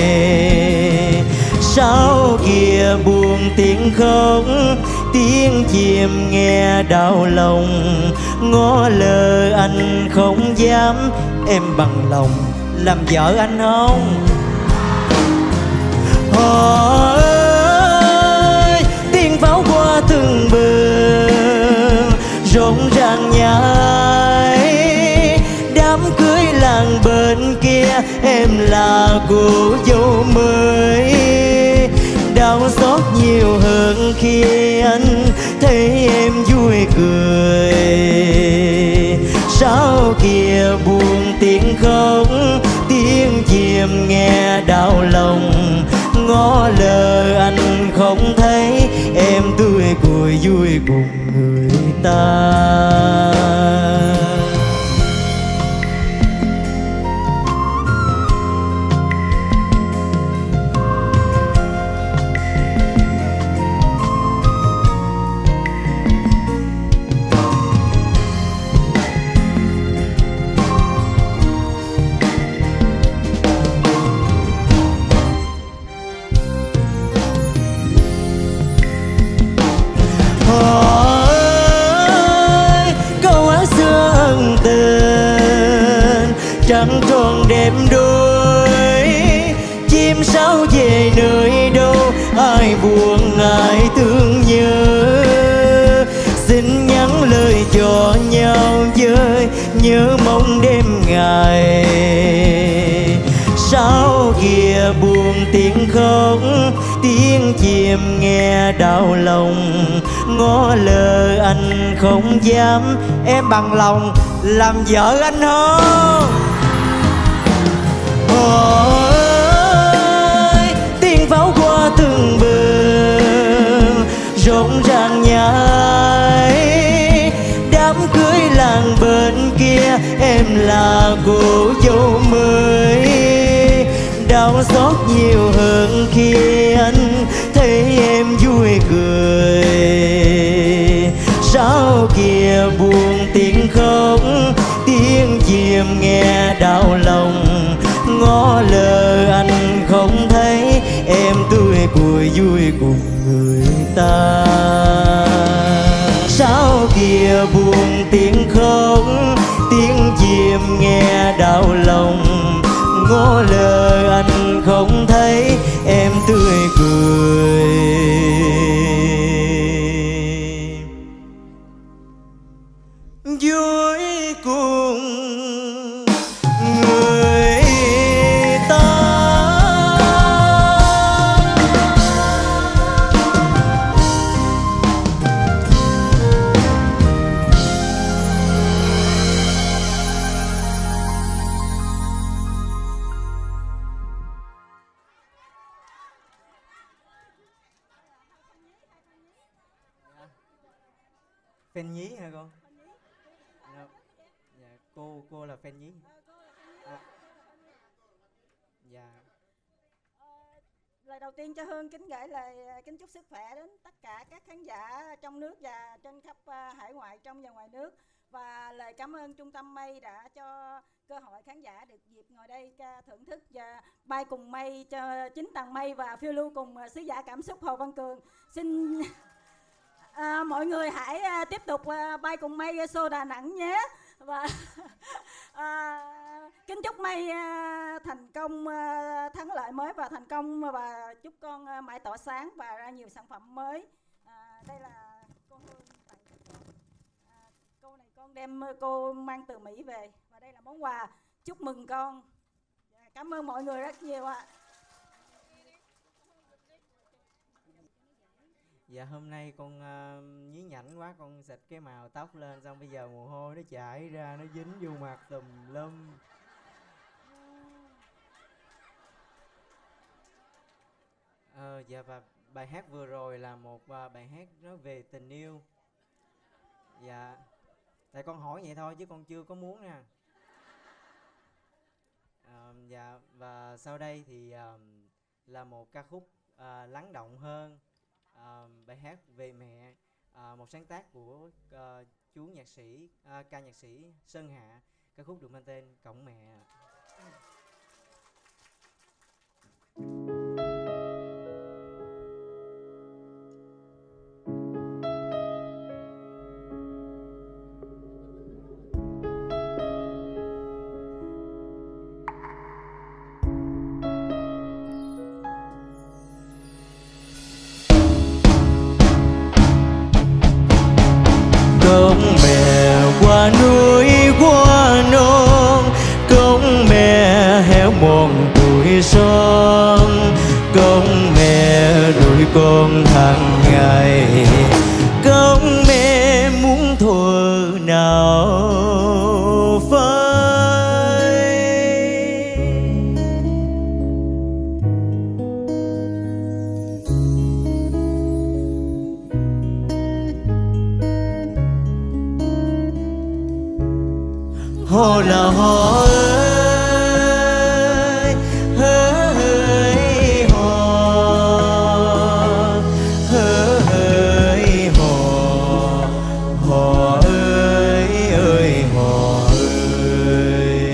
Sao kìa buồn tiếng khóc tiếng chim nghe đau lòng, ngó lơ anh không dám em bằng lòng làm vợ anh không? Ơi tiếng pháo qua từng bờ rộn ràng nhảy, đám cưới làng bên kia em là cô dâu mới. Đau xót nhiều hơn khi anh thấy em vui cười. Sao kìa buồn tiếng khóc tiếng chim nghe đau lòng, ngó lơ anh không thấy em tươi cười vui cùng người ta. Trăng tròn đêm đôi, chim sáo về nơi đâu ai buồn ai thương nhớ. Xin nhắn lời cho nhau với nhớ mong đêm ngày. Sao kìa buồn tiếng khóc tiếng chim nghe đau lòng, ngó lơ anh không dám em bằng lòng làm vợ anh không? Ơi tiếng pháo qua từng bờ rộn ràng nhảy, đám cưới làng bên kia em là cô dâu mới. Đau xót nhiều hơn khi anh thấy em vui cười. Sao kìa buồn tiếng khóc tiếng chim nghe đau lòng, ngó lơ anh không thấy em tươi cười vui cùng người ta. Sao kìa buồn tiếng khóc tiếng chim nghe đau lòng, ngó lơ anh không thấy em tươi cười vui cùng người ta. Fan nhí hả con? Dạ, cô là fan nhí. Dạ. Lời đầu tiên cho Hương kính gửi lời kính chúc sức khỏe đến tất cả các khán giả trong nước và trên khắp hải ngoại trong và ngoài nước. Và lời cảm ơn Trung tâm Mây đã cho cơ hội khán giả được dịp ngồi đây thưởng thức và bay cùng mây cho 9 tầng mây và phiêu lưu cùng sứ giả cảm xúc Hồ Văn Cường. Xin mọi người hãy tiếp tục bay cùng mây show Đà Nẵng nhé. Và kính chúc Mây thành công, thắng lợi mới và thành công, và chúc con mãi tỏa sáng và ra nhiều sản phẩm mới. Đây là cô Hương tặng cho con. Câu này con đem cô mang từ Mỹ về, và đây là món quà chúc mừng con. Cảm ơn mọi người rất nhiều ạ. Dạ hôm nay con nhí nhảnh quá, con xịt cái màu tóc lên, xong bây giờ mồ hôi nó chảy ra, nó dính vô mặt tùm lum. Dạ, và bài hát vừa rồi là một bài hát nói về tình yêu. Dạ, tại con hỏi vậy thôi chứ con chưa có muốn nè. Dạ, và sau đây thì là một ca khúc lắng động hơn, bài hát về mẹ, một sáng tác của chú nhạc sĩ, ca nhạc sĩ Sơn Hạ. Ca khúc được mang tên Cổng Mẹ. Cổng mẹ qua núi qua non, cổng mẹ héo mòn tuổi son, cổng mẹ nuôi con hàng ngày, cổng mẹ muốn thuở nào phai. Họ là họ ơi, hỡi họ, hỡi họ, họ ơi ơi họ ơi.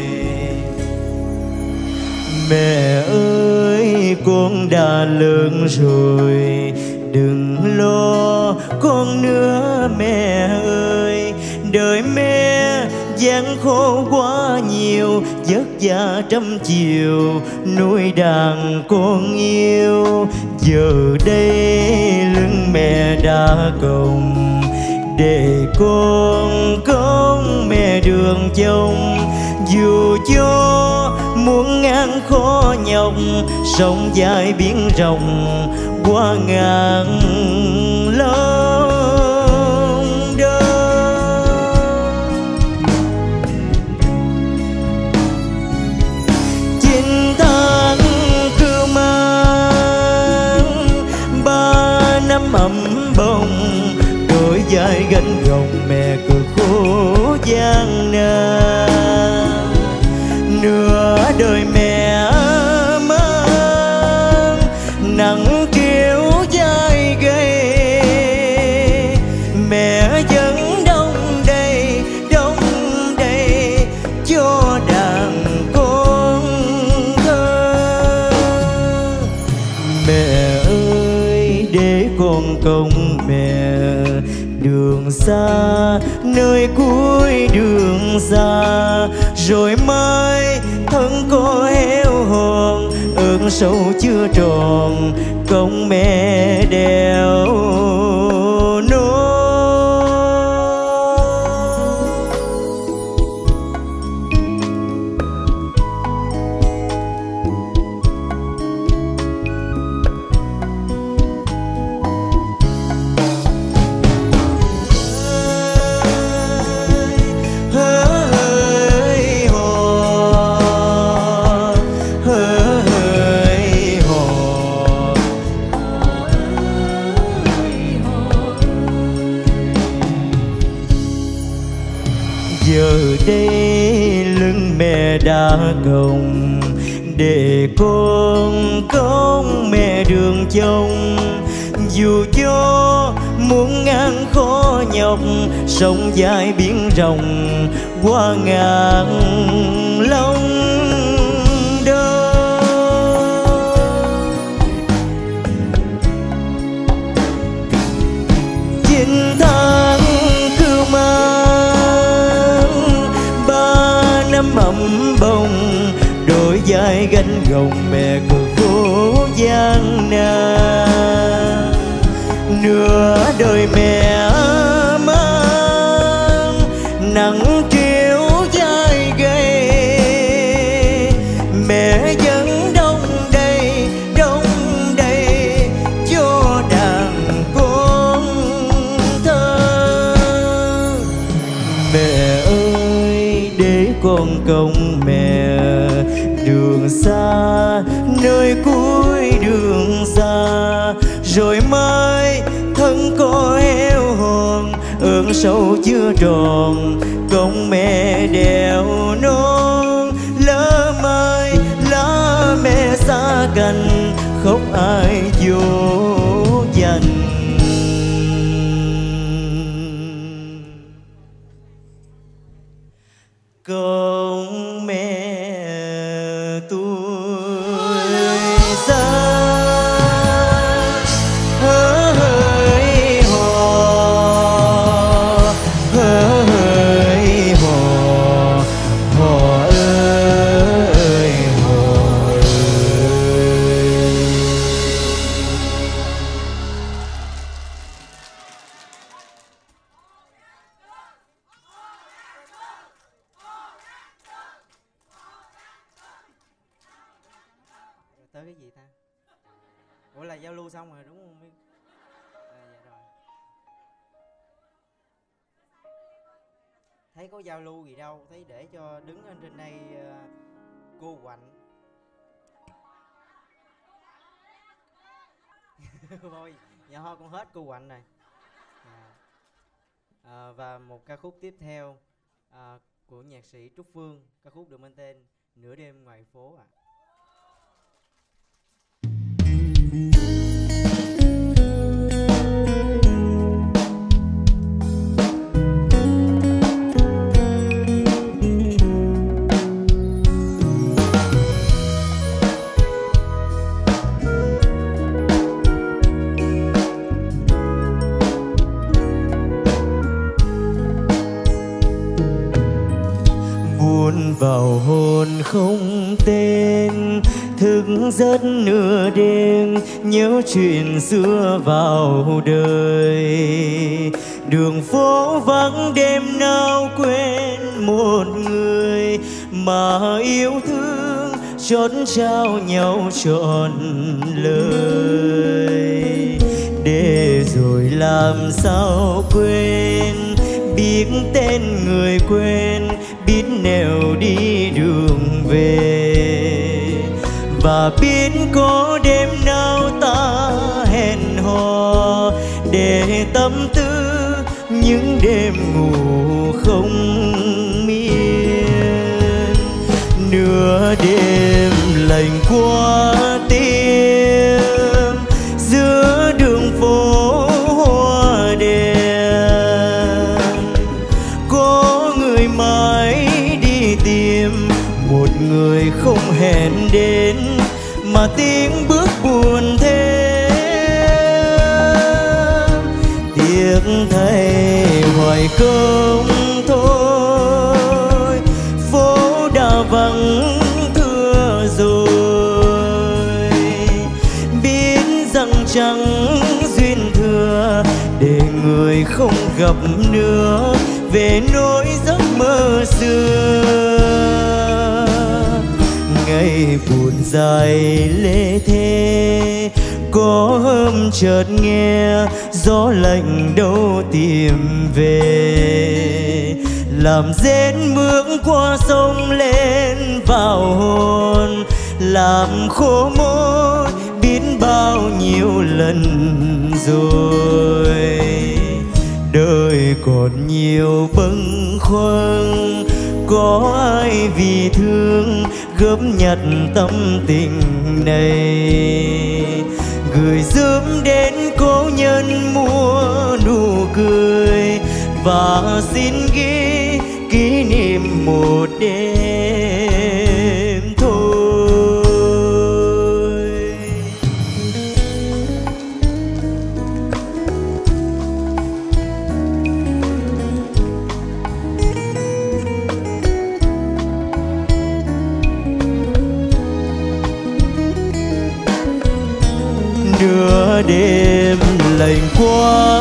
Mẹ ơi con đã lớn rồi, đừng lo con nữa mẹ ơi. Đời mẹ gian khổ quá nhiều, vất vả trăm chiều nuôi đàn con yêu. Giờ đây lưng mẹ đã còng, để con cống mẹ đường chồng. Dù cho muôn ngàn khó nhọc, sông dài biển rộng qua ngàn lòng đời. 9 tháng cưu mang, 3 năm ấm bồng, đôi vai gánh gồng mẹ cực khổ gian nan. Nửa đời mẹ mang nắng chiếu vai gầy, mẹ vẫn đông đầy cho đàn con thơ. Mẹ ơi để con cống mẹ đường xa, nơi cuối đường xa, rồi mai thân có héo hòn, ơn sâu chưa tròn cống mẹ đèo nối. Giờ đây lưng mẹ đã còng, để con cống mẹ đường chồng. Dù cho muôn ngàn khó nhọc, sông dài biển rộng qua ngàn lòng đời. Chiến thắng cưu mang 3 năm ấm bồng, đôi vai gánh gồng mẹ cực khổ gian nan. Nửa đời mẹ mang nắng chiếu vai gầy, mẹ vẫn đông đầy cho đàn con thơ. Mẹ ơi để con công mẹ đường xa, nơi cuối đường xa, rồi mai thân có heo hòn, ơn sâu chưa tròn công mẹ đèo non. Lỡ mai lá mẹ xa cành, khóc ai vô dành. Công mẹ tôi xa hỡi hò, hỡi hò, hò ơi hò ơi. Tới cái gì ta? Ủa là giao lưu xong rồi đúng không Miên? Dạ rồi. Thấy có giao lưu gì đâu, thấy để cho đứng ở trên đây cô Quạnh. Thôi, nhà ho con hết cô Quạnh rồi. Và một ca khúc tiếp theo của nhạc sĩ Trúc Phương, ca khúc được mang tên Nửa đêm ngoài phố ạ. Buồn vào hồn không tên, thức giấc nửa đêm nhớ chuyện xưa vào đời. Đường phố vắng đêm nào quên một người mà yêu thương, chót trao nhau trọn lời. Để rồi làm sao quên, biết tên người quên, biết nẻo đi đường về. Và biết có đêm nào ta hẹn hò để tâm tư những đêm ngủ không miên. Nửa đêm lạnh qua tim, giữa đường phố hoa đèn, có người mãi đi tìm một người không hẹn đến, mà tiếng bước buồn thêm. Tiếc thay hoài công thôi, phố đã vắng thưa rồi. Biết rằng chẳng duyên thừa, để người không gặp nữa về nỗi giấc mơ xưa. Ngày buồn dài lê thế, có hôm chợt nghe gió lạnh đâu tìm về. Làm rên mướn qua sông lên vào hồn, làm khô môi biết bao nhiêu lần rồi. Đời còn nhiều bâng khuâng, có ai vì thương gấp nhặt tâm tình này, gửi sớm đến cố nhân muôn và xin ghi kỷ niệm một đêm thôi. Nửa đêm lạnh qua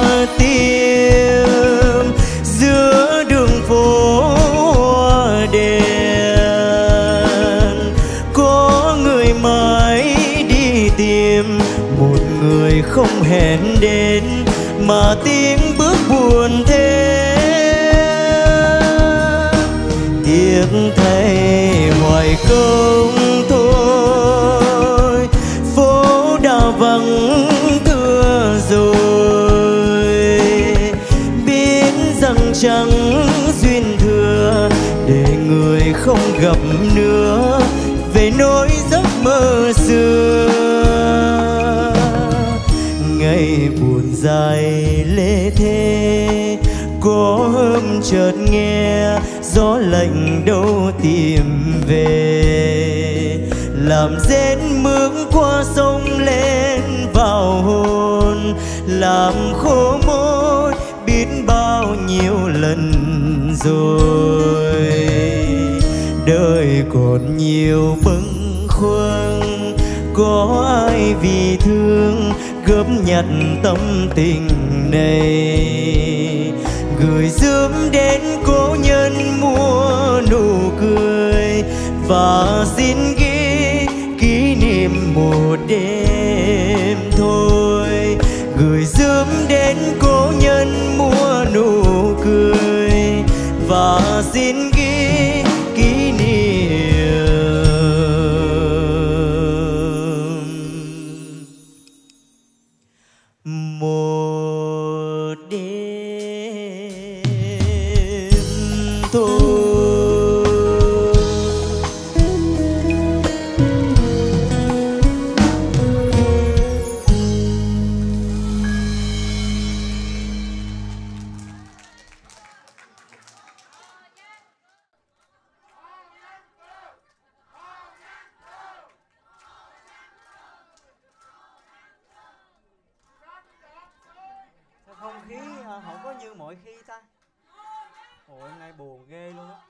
tim giữa đường phố đèn, có người mãi đi tìm một người không hẹn đến, mà tiếng bước buồn thế. Tiếc thay hoài không thôi, phố đã vắng thưa rồi. Biết rằng chẳng duyên thừa để người không gặp nữa, về nỗi giấc mơ xưa. Ngày buồn dài lê thế, có hôm chợt nghe gió lạnh đâu tìm về, làm rét mướt qua sông lên vào hồn, làm khô môi biết bao nhiêu lần rồi. Đời còn nhiều bâng khuâng, có ai vì thương góp nhặt tâm tình này, gửi giúp đến cố nhân mua nụ cười, và xin ghi kỷ niệm một đêm thôi. Gửi giúp đến cố nhân mua nụ cười, và xin ghi kỷ niệm một đêm thôi. Sao không khí không có như mọi khi ta? Ôi hôm nay buồn ghê luôn á.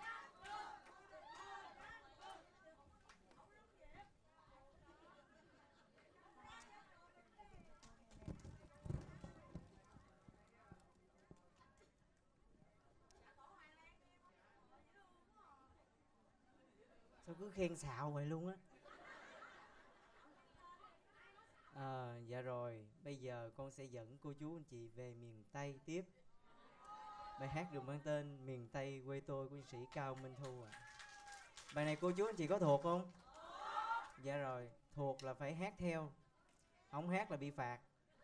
Sao cứ khen xạo vậy luôn á. Dạ rồi, bây giờ con sẽ dẫn cô chú anh chị về miền Tây tiếp. Bài hát được mang tên Miền Tây quê tôi của nhạc sĩ Cao Minh Thu ạ. Bài này cô chú anh chị có thuộc không? Dạ rồi, thuộc là phải hát theo, không hát là bị phạt.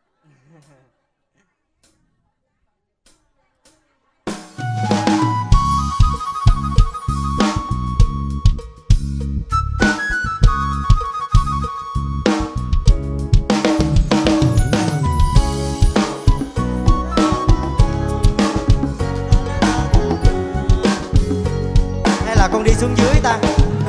Con đi xuống dưới ta.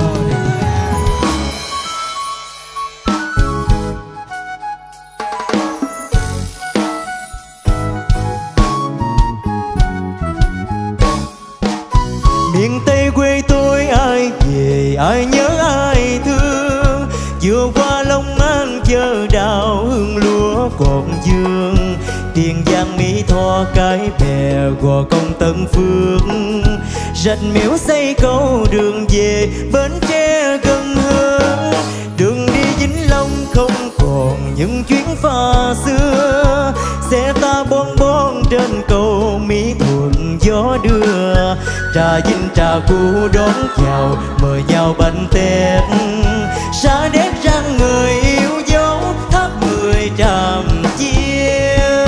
Miền Tây quê tôi ai về ai nhớ ai thương, vừa qua Long An chờ đào hương lúa còn dương, Tiền Giang Mỹ Tho Cái Bè Gò Công Tân Phước, Rạch Miễu xây cầu đường về Bến Tre gần hơn. Đường đi Vĩnh Long không còn những chuyến phà xưa, xe ta bon bon trên cầu Mỹ Thuận gió đưa, trà Vinh trà Cú đón chào mời nhau bánh tét, xa đét răng người yêu dấu tháp 10 tràm chia.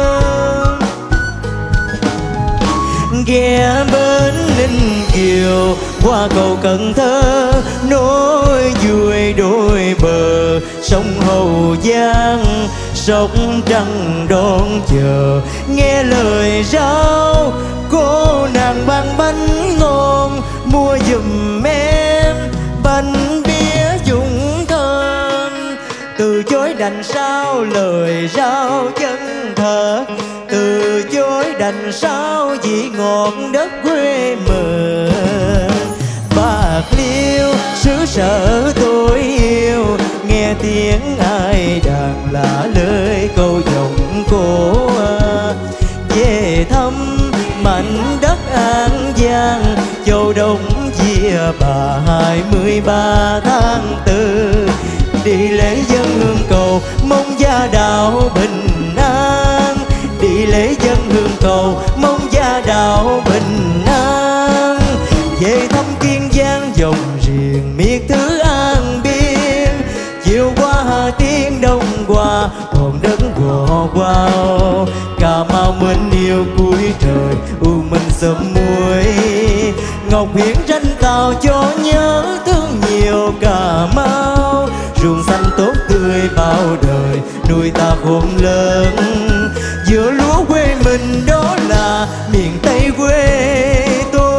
Ghe bến Ninh Kiều qua cầu Cần Thơ, nối vui đôi bờ sông Hậu Giang, sống trăng đón chờ. Nghe lời rao cô nàng bán bánh ngon, mua giùm em bánh bía dùng thơm. Từ chối đành sao lời rao chân thật, từ chối đành sao vị ngọt đất quê mình. Bạc Liêu xứ sở tôi yêu, nghe tiếng ai đàn lạ lời câu giọng cổ. Về thăm mảnh đất An Giang, châu Đông Chia Bà 23 tháng 4. Đi lễ dân hương cầu mong gia đạo bình an, đi lễ dân hương cầu mong gia đạo bình an. Về thăm Kiên Giang dòng riêng miệt thứ An Biên, chiều qua Hà Tiên đông qua hòn đất gò Quao. Cà Mau mến yêu cuối trời u minh sớm muối, Ngọc Hiển tranh tàu cho nhớ thương nhiều Cà Mau. Ruộng xanh tốt tươi bao đời nuôi ta khôn lớn, giữa lúa quê mình đó là miền Tây quê tôi.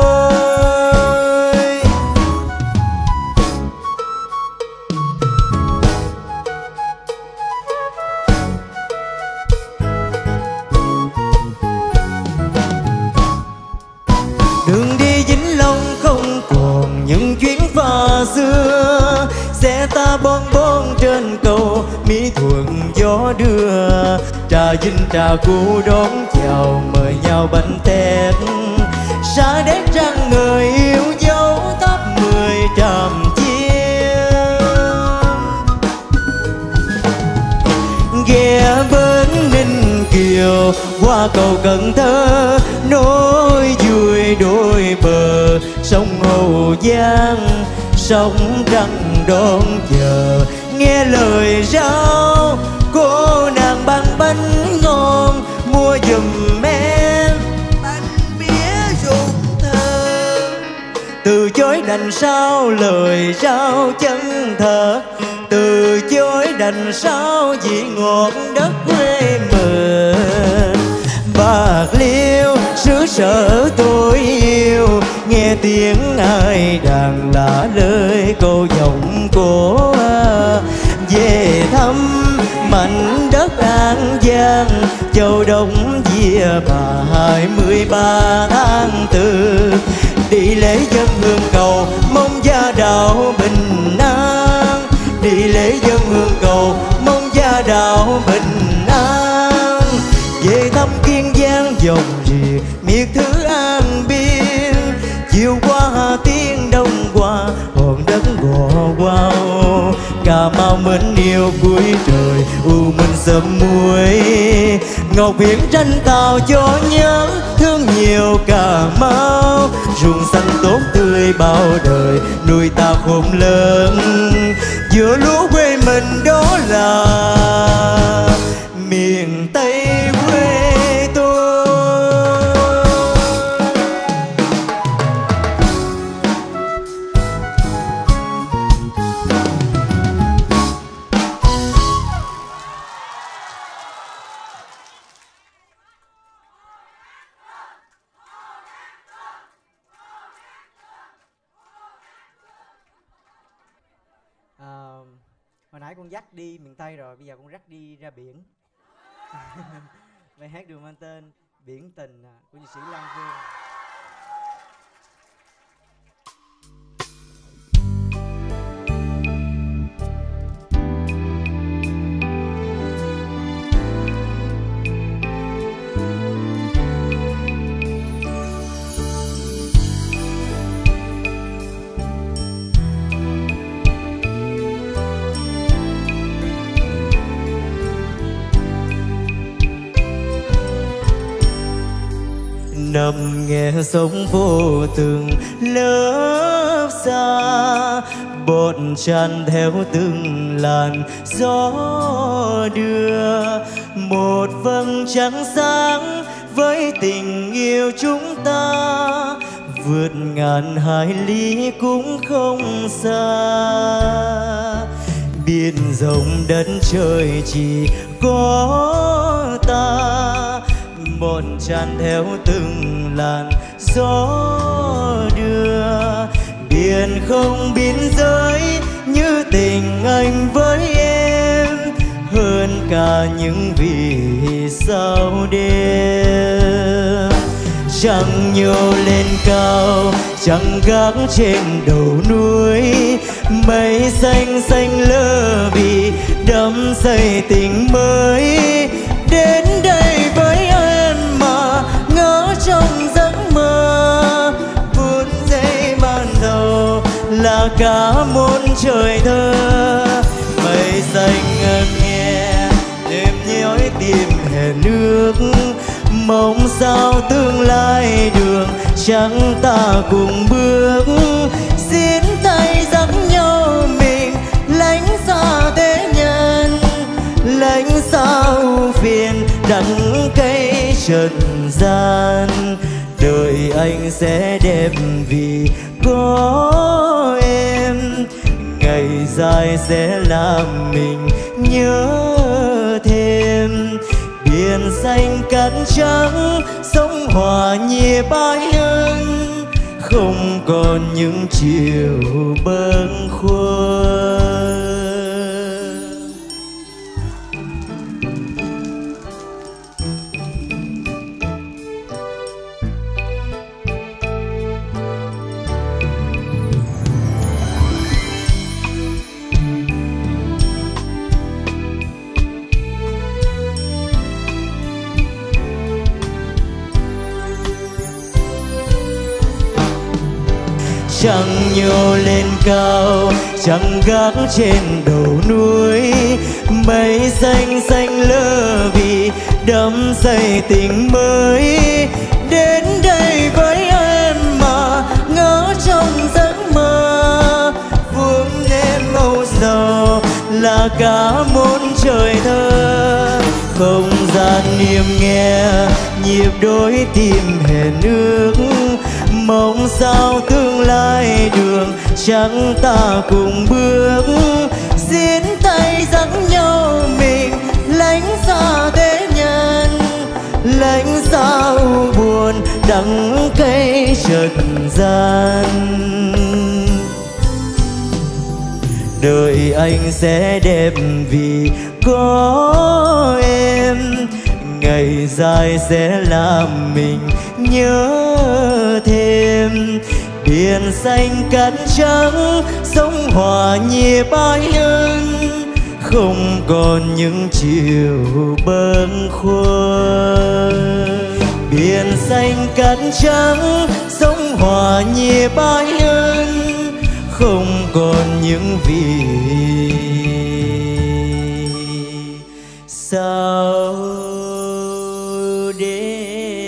Đường đi Vĩnh Long không còn những chuyến phà xưa, xe ta bon bon trên cầu Mỹ Thuận gió đưa. Trà Vinh trà cũ đón chào mời nhau bánh tét, xa đét trăng người yêu dấu thắp 10 tràm chiên. Ghe bến Ninh Kiều qua cầu Cần Thơ, nối vui đôi bờ sông Hậu Giang. Sông trăng đón chờ nghe lời rao cô nàng bán bánh ngon, mua giùm em bánh bía dùng thơm. Từ chối đành sao lời rao chân thật, từ chối đành sao vị ngọt đất quê mình. Bạc Liêu xứ sở tôi yêu, nghe tiếng ai đàn lạ lời câu giọng cổ. Về thăm mảnh đất An Giang, châu Đông Chia Bà 23 tháng 4. Đi lễ dân hương cầu mong gia đạo bình an, đi lễ dân hương cầu mong gia đạo bình an. Về thăm Kiên Giang dòng riêng miệt thứ An Biên, chiều qua Hà Tiên đông qua hòn đất gò Quao. Cà Mau mến yêu cuối trời u minh sớm muối, Ngọc Hiển tranh tàu cho nhớ thương nhiều Cà Mau. Ruộng xanh tốt tươi bao đời nuôi ta khôn lớn, giữa lúa quê mình đó là miền Tây quê tôi. Hồi nãy con dắt đi miền Tây rồi, bây giờ con dắt đi ra biển. Bài hát được mang tên Biển Tình của nhạc sĩ Lan Phương. Nằm nghe sóng vô từng lớp xa, bọt tràn theo từng làn gió đưa. Một vầng trăng sáng với tình yêu chúng ta, vượt ngàn hải lý cũng không xa. biển rộng đất trời chỉ có ta, một tràn theo từng làn gió đưa. Biển không biên giới như tình anh với em, hơn cả những vì sao đêm. Trăng nhô lên cao, trăng gác trên đầu núi, mây xanh xanh lơ vì đắm say tình mới. Đến đây với em mà ngỡ trong giấc mơ, phút giây ban đầu là cả một trời thơ. Mây xanh ngân nghe đêm nhói tim hẹn nước, mong sao tương lai đường chẳng ta cùng bước. Xin tay dắt nhau mình lánh xa thế nhân, lánh xa ưu phiền đắng cay trần gian. Đời anh sẽ đẹp vì có em, ngày dài sẽ làm mình nhớ thêm. Biển xanh cát trắng sóng hòa nhịp bãi ân, không còn những chiều bâng khuâng. Trăng nhô lên cao, trăng gác trên đầu núi, mây xanh xanh lơ vì đắm say tình mới. Đến đây với em mà ngỡ trong giấc mơ, vuông nét màu dầu là cả một trời thơ. Không gian niềm nghe nhịp đôi tim hẹn ước, mong sao tương lai đường chẳng ta cùng bước. Xin tay dắt nhau mình lánh xa thế nhân, lánh xa u buồn đắng cay trần gian. Đời anh sẽ đẹp vì có em, ngày dài sẽ làm mình nhớ thêm. Biển xanh cát trắng sóng hòa nhịp bãi ân, không còn những chiều bâng khuâng. Biển xanh cát trắng sóng hòa nhịp bãi ân, không còn những vì sao đêm.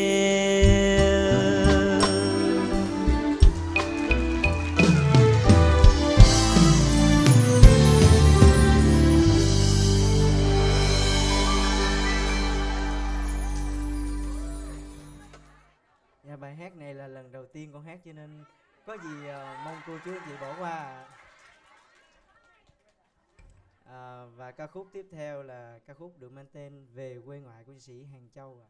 Bài hát này là lần đầu tiên con hát cho nên có gì mong cô chú anh chị bỏ qua. Và ca khúc tiếp theo là ca khúc được mang tên Về quê ngoại của ca sĩ Hàng Châu ạ.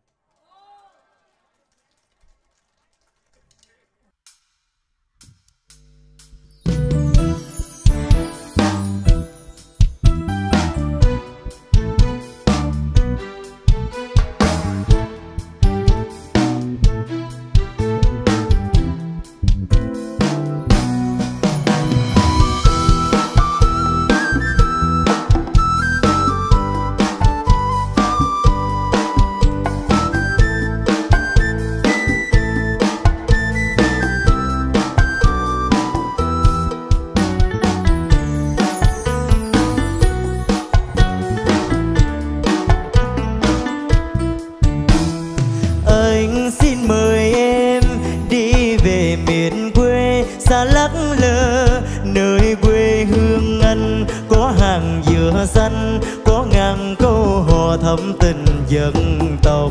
xa lắc lơ nơi quê hương anh, có hàng dừa xanh, có ngàn câu hò thắm tình dân tộc.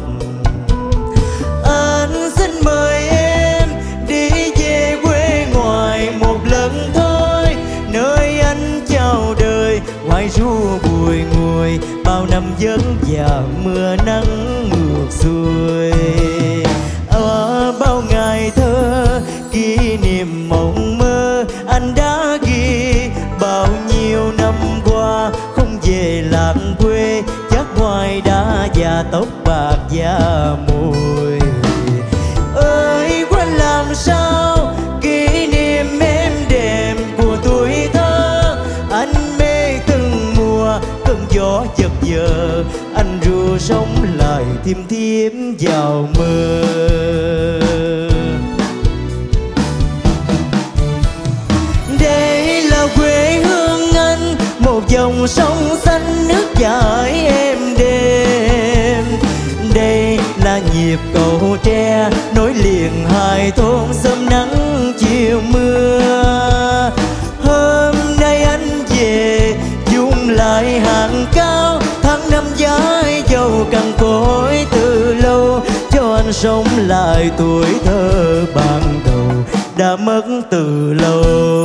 Anh xin mời em đi về quê ngoài một lần thôi, nơi anh chào đời ngoài ngồi bao năm vất vả mưa nắng ngược xuôi. Bao ngày thơ kỷ niệm mộng mơ anh đã ghi, bao nhiêu năm qua không về làng quê, chắc ngoài đã già tóc bạc da môi. Ơi quên làm sao kỷ niệm êm đềm của tuổi thơ, anh mê từng mùa cơn gió chợt giờ, anh ru sống lại thêm thêm vào mơ. Đây là quê hương anh, một dòng sông xanh nước chảy êm đềm. Đây là nhịp cầu tre nối liền hai thôn sớm nắng chiều mưa. Hôm nay anh về dung lại hàng cao, tháng năm giá dầu cằn cỗi từ lâu, cho anh sống lại tuổi thơ ban đầu đã mất từ lâu.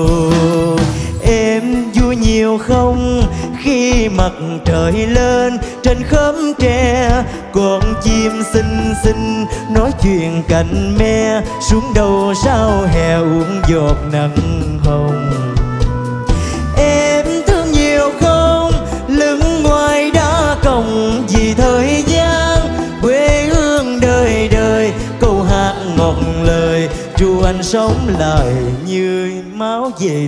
Em vui nhiều không khi mặt trời lên trên khóm tre, con chim xinh xinh nói chuyện cạnh me, xuống đầu sao hè uống giọt nắng hồng. Em thương nhiều không lưng ngoài đá còng, vì thời gian quê hương đời đời, câu hát ngọt lời ru anh sống lại như máu về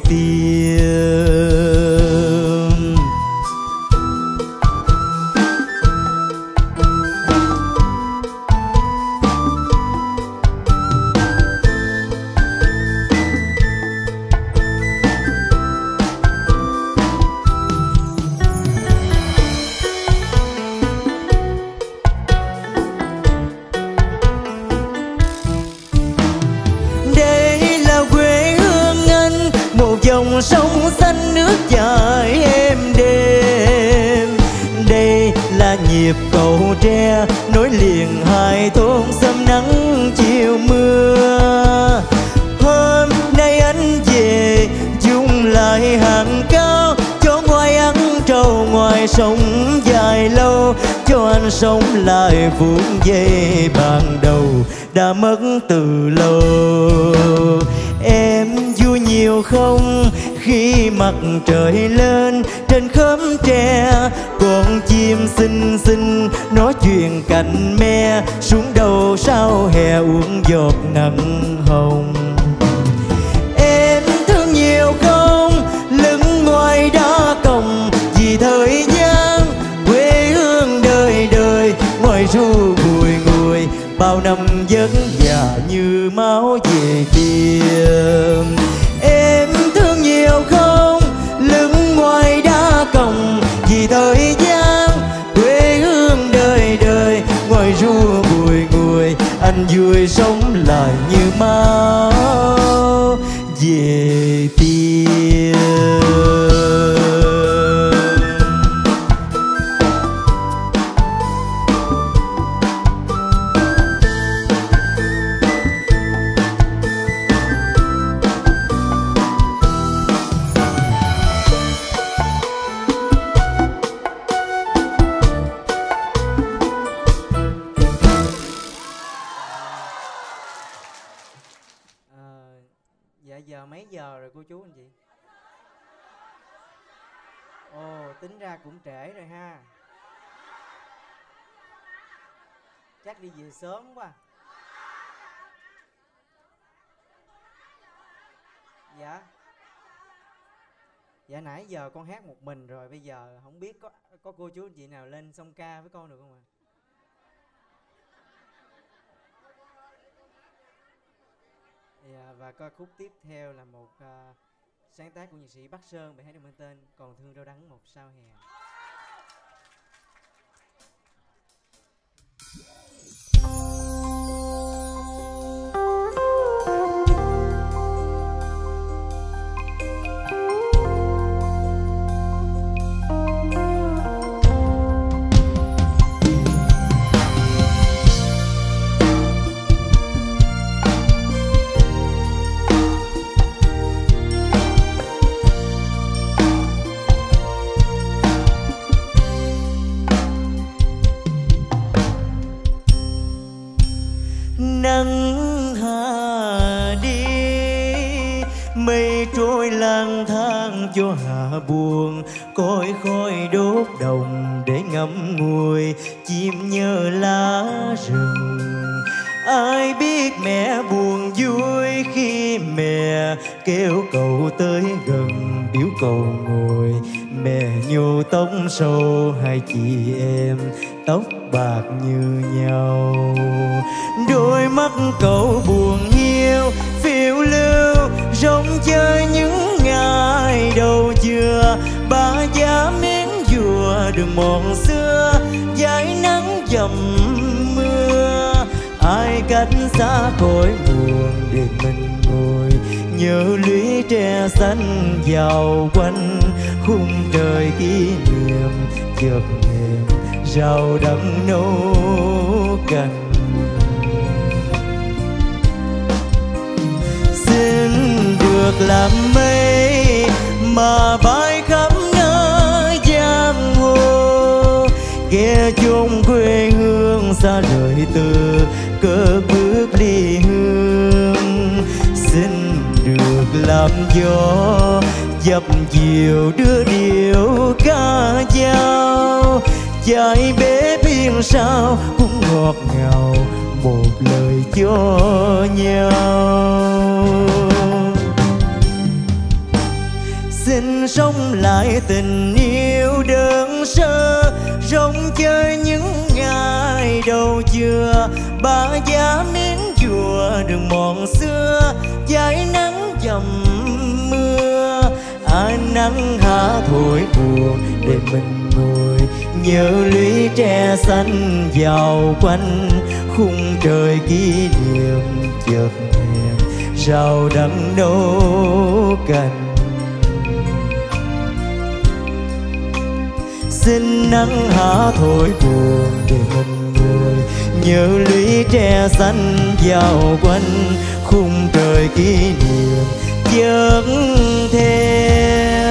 tim. Dòng sông xanh nước chảy êm đềm. Đây là nhịp cầu tre nối liền hai thôn sớm nắng chiều mưa. Hôm nay anh về dung lại hàng cao, cho ngoài ăn trâu ngoài sông dài lâu, cho anh sống lại phút giây ban đầu đã mất từ lâu. Em vui nhiều không khi mặt trời lên trên khóm tre, con chim xinh xinh nói chuyện cạnh me, xuống đầu sao hè uống giọt nắng hồng. Em thương nhiều không lưng ngoài đá còng, vì thời gian quê hương đời đời, ngoài ru bùi ngùi bao năm vất vả như máu về tim. Em thương nhiều không lưng ngoài đá còng, vì thời gian quê hương đời đời, ngoài ru bùi ngùi anh vui sống lại như máu về tim. Dạ giờ mấy giờ rồi cô chú anh chị? Ồ, tính ra cũng trễ rồi ha. Chắc đi về sớm quá. Dạ. Dạ nãy giờ con hát một mình rồi, bây giờ không biết có cô chú anh chị nào lên song ca với con được không ạ? Và ca khúc tiếp theo là một sáng tác của nhạc sĩ Bắc Sơn, bài hát được mang tên Còn thương rau đắng một sao hè. trôi lang thang cho hạ buồn, cõi khói đốt đồng để ngắm ngùi chim nhớ lá rừng. Ai biết mẹ buồn vui khi mẹ kêu cậu tới gần biểu cậu ngồi. Mẹ nhô tóc sâu hai chị em tóc bạc như nhau. Đôi mắt cậu buồn hiu phiêu lưu rong chơi những ngày đầu trưa. Ba giá miếng dùa đường mòn xưa dải nắng dầm mưa. Ai cách xa cõi buồn để mình ngồi nhớ lũy tre xanh dạo quanh khung trời kỷ niệm chợt thèm rau đắng nấu canh. Xin được làm mây mà bay khắp nơi giang hồ, ghé chốn quê hương xa rời từ cớ bước ly hương. Xin được làm gió dập dìu đưa điệu ca dao, chạy bếp hiên sao cũng ngọt ngào một lời cho nhau. Xin sống lại tình yêu đơn sơ rong chơi những ngày đầu trưa. Ba giá miếng chùa đường mòn xưa dải nắng dầm mưa. Ai nắng hạ thổi buồn để mình ngồi nhớ lũy tre xanh dạo quanh khung trời kỷ niệm chợt thèm rau đắng nấu canh. Xin nắng hạ thổi buồn để mình ngồi nhớ lũy tre xanh dạo quanh khung trời kỷ niệm chợt thèm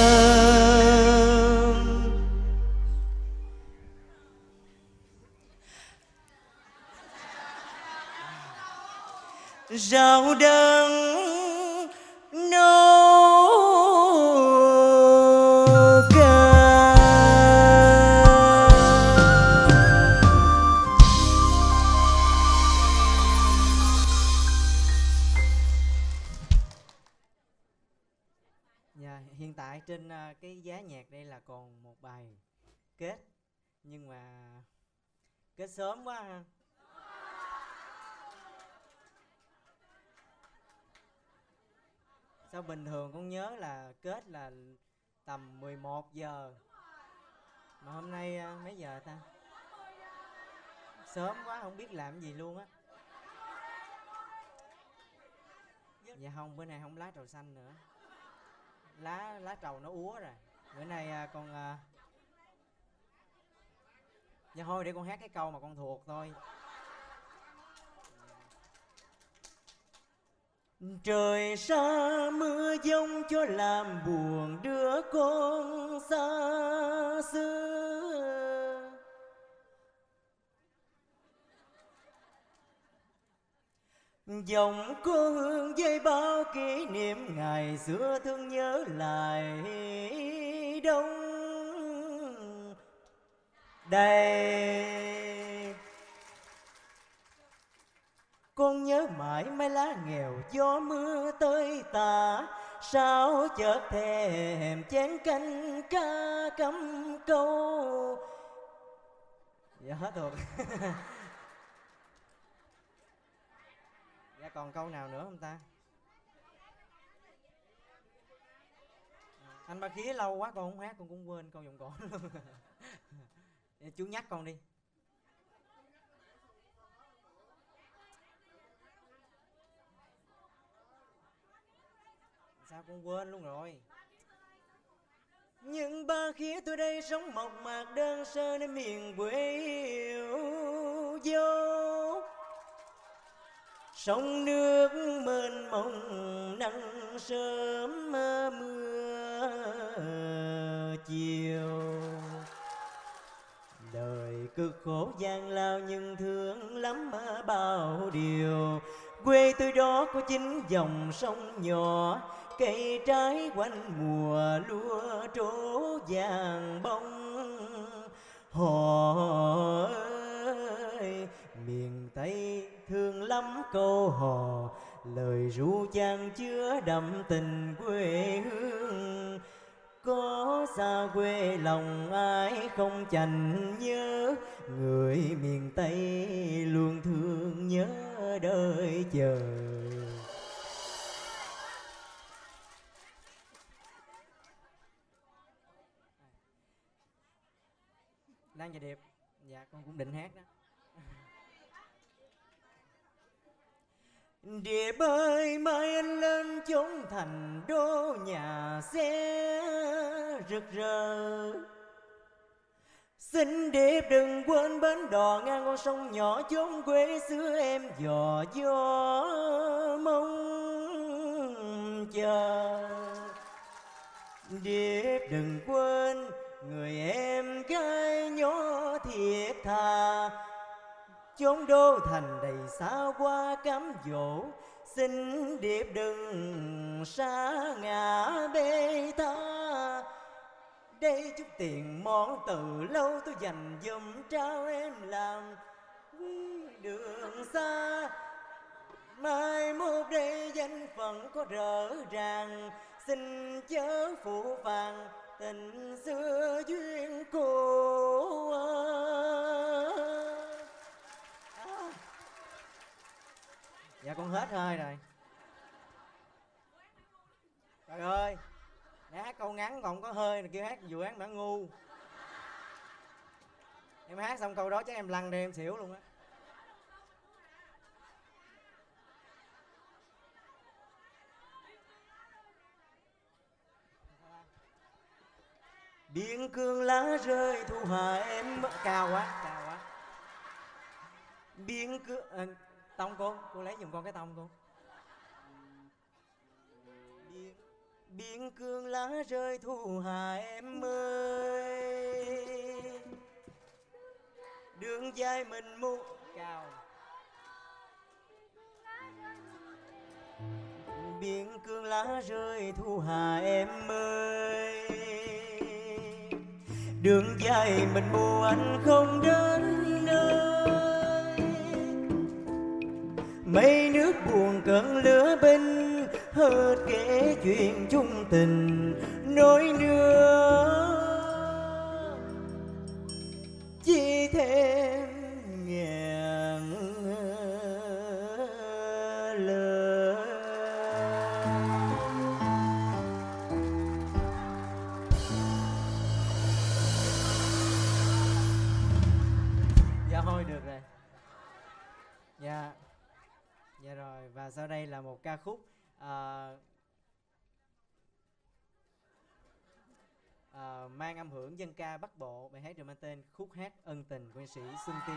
rau đắng nấu hiện tại trên cái giá nhạc đây là còn một bài kết, nhưng mà kết sớm quá ha. Sao bình thường con nhớ là kết là tầm 11 giờ mà hôm nay mấy giờ ta? Sớm quá không biết làm gì luôn á. Dạ không, bữa nay không lá trầu xanh nữa, lá trầu nó úa rồi. Bữa nay con dạ thôi để con hát cái câu mà con thuộc thôi. Trời xa mưa giông cho làm buồn đứa con xa xưa. Dòng cô hương với bao kỷ niệm ngày xưa thương nhớ lại đông đầy. Con nhớ mãi mấy lá nghèo gió mưa tới tà, sao chợt thèm chén canh cá cắm câu. Dạ hết rồi. Dạ còn câu nào nữa không ta? Anh Ba Khía lâu quá con không hát con cũng quên câu giọng cỏ luôn. Chú nhắc con đi. Sao con quên luôn rồi. Nhưng Ba Khía tôi đây sống mộc mạc đơn sơ nơi miền quê yêu dấu. Sông nước mênh mông nắng sớm mưa chiều. Đời cực khổ gian lao nhưng thương lắm bao điều. Quê tôi đó có 9 dòng sông nhỏ, cây trái quanh mùa lúa trổ vàng bông. Họ ơi, miền Tây thương lắm câu hò, lời ru chan chứa đậm tình quê hương. Có xa quê lòng ai không chành nhớ, người miền Tây luôn thương nhớ đợi chờ. Lan và Điệp, dạ con cũng định hát đó. Điệp ơi, mai anh lên chốn thành đô nhà xe rực rỡ. Xin Điệp đừng quên bến đò ngang con sông nhỏ chốn quê xưa em dò gió mong chờ. Điệp đừng quên người em gái nhỏ thiệt thà, chốn đô thành đầy xa qua cám dỗ. Xin Điệp đừng xa ngã bê tha, đây chút tiền món từ lâu tôi dành dùm trao em làm đường xa. Mai mốt đây danh phận có rỡ ràng, xin chớ phụ phàng tình xưa duyên cũ. Dạ con hết hơi rồi. Trời ơi, đã hát câu ngắn còn không có hơi rồi kêu hát vừa hát đã ngu. Em hát xong câu đó chắc em lăn đây em xỉu luôn á. Biên cương lá rơi thu hà em. Cao quá, cao quá. Biên cương Tông cô lấy giùm con cái tông cô. Biên cương lá rơi thu hà em ơi, đường dài mình mu Cao. Biên cương lá rơi thu hà em ơi, đường dài mình mù anh không đến nơi. Mấy nước buồn cơn lửa binh, hết kể chuyện chung tình nỗi nữa. Chỉ thêm ngàn lời. Dạ thôi được rồi. Dạ. Dạ rồi, và sau đây là một ca khúc mang âm hưởng dân ca Bắc Bộ. Bài hát được mang tên Khúc Hát Ân Tình của nghệ sĩ Xuân Tiên.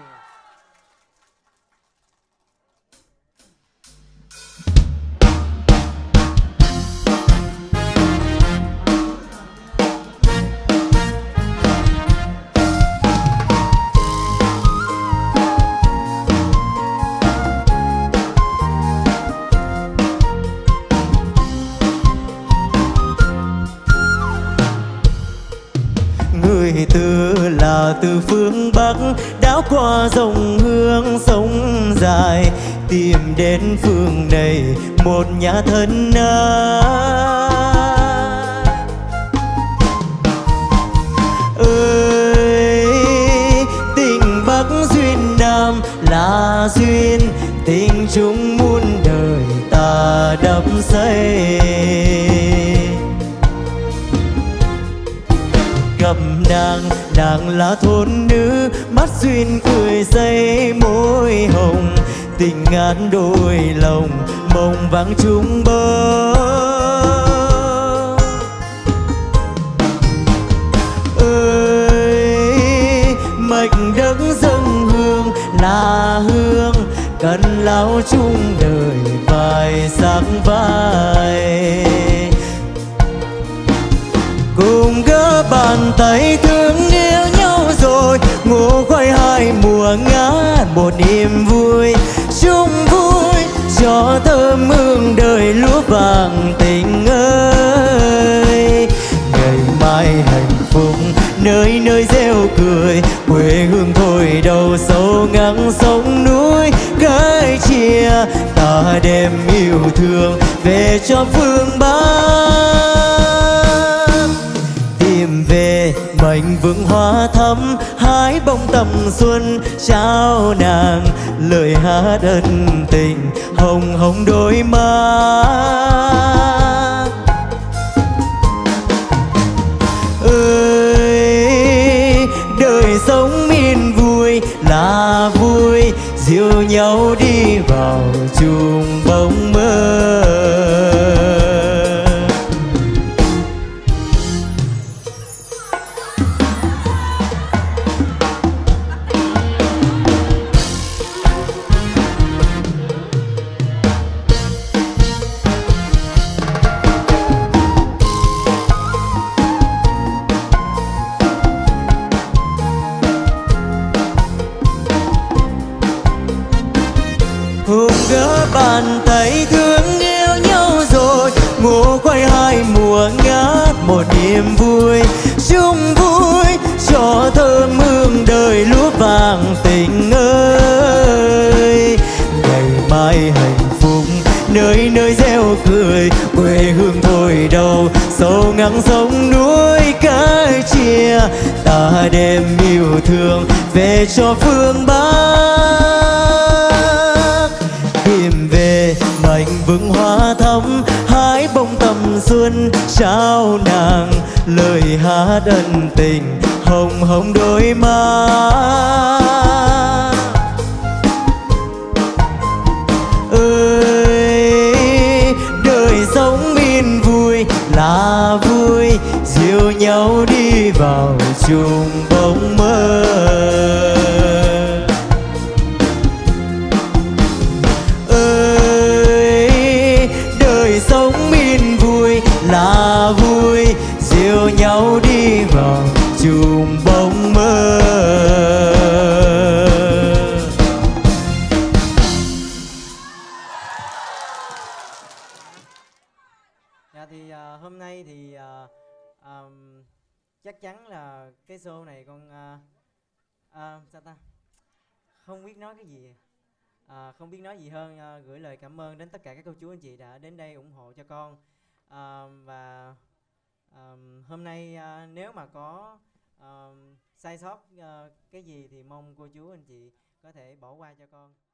Người từ là từ phương Bắc, đã qua dòng hương sông dài, tìm đến phương này một nhà thân ơi. Tình Bắc duyên Nam là duyên, tình chung muôn đời ta đắp xây. Gặp nàng là thôn nữ, mắt duyên cười dây môi hồng, tình ngàn đôi lòng mộng vắng chung bờ. Ơi mệnh đất dâng hương là hương, cần lao chung đời vai sát vai. Cùng gỡ bàn tay thương yêu nhau rồi, ngủ khoai hai mùa ngát một niềm vui. Chung vui cho thơm hương đời lúa vàng tình ơi. nơi nơi reo cười. Quê hương thôi đâu sâu ngắn sông núi cái chia, ta đem yêu thương về cho phương Bắc. Tìm về mảnh vườn hoa thắm, hái bông tầm xuân trao nàng lời hát ân tình hồng hồng đôi má. Ơi đời sống yên vui là vui, dìu nhau đi vào chung bóng mơ. Hôm gỡ bàn tay thương yêu nhau rồi, ngủ quay hai mùa ngát một niềm vui. Chung vui cho thơm hương đời lúa vàng tình ơi. Ngày mai hạnh phúc nơi nơi reo cười. Quê hương thôi đâu sâu ngắn sông núi cái chia, ta đem yêu thương về cho phương Bắc. Tìm về mảnh vườn hoa thắm, hái bông tầm xuân trao nàng lời hát ân tình hồng hồng đôi má. Ơi đời sống yên vui là vui, dìu nhau đi vào chung bóng mơ. Là vui, dìu nhau đi vào chung bóng mơ. Dạ thì hôm nay thì chắc chắn là cái show này con sao ta không biết nói cái gì, không biết nói gì hơn gửi lời cảm ơn đến tất cả các cô chú anh chị đã đến đây ủng hộ cho con. Và hôm nay nếu mà có sai sót cái gì thì mong cô chú anh chị có thể bỏ qua cho con.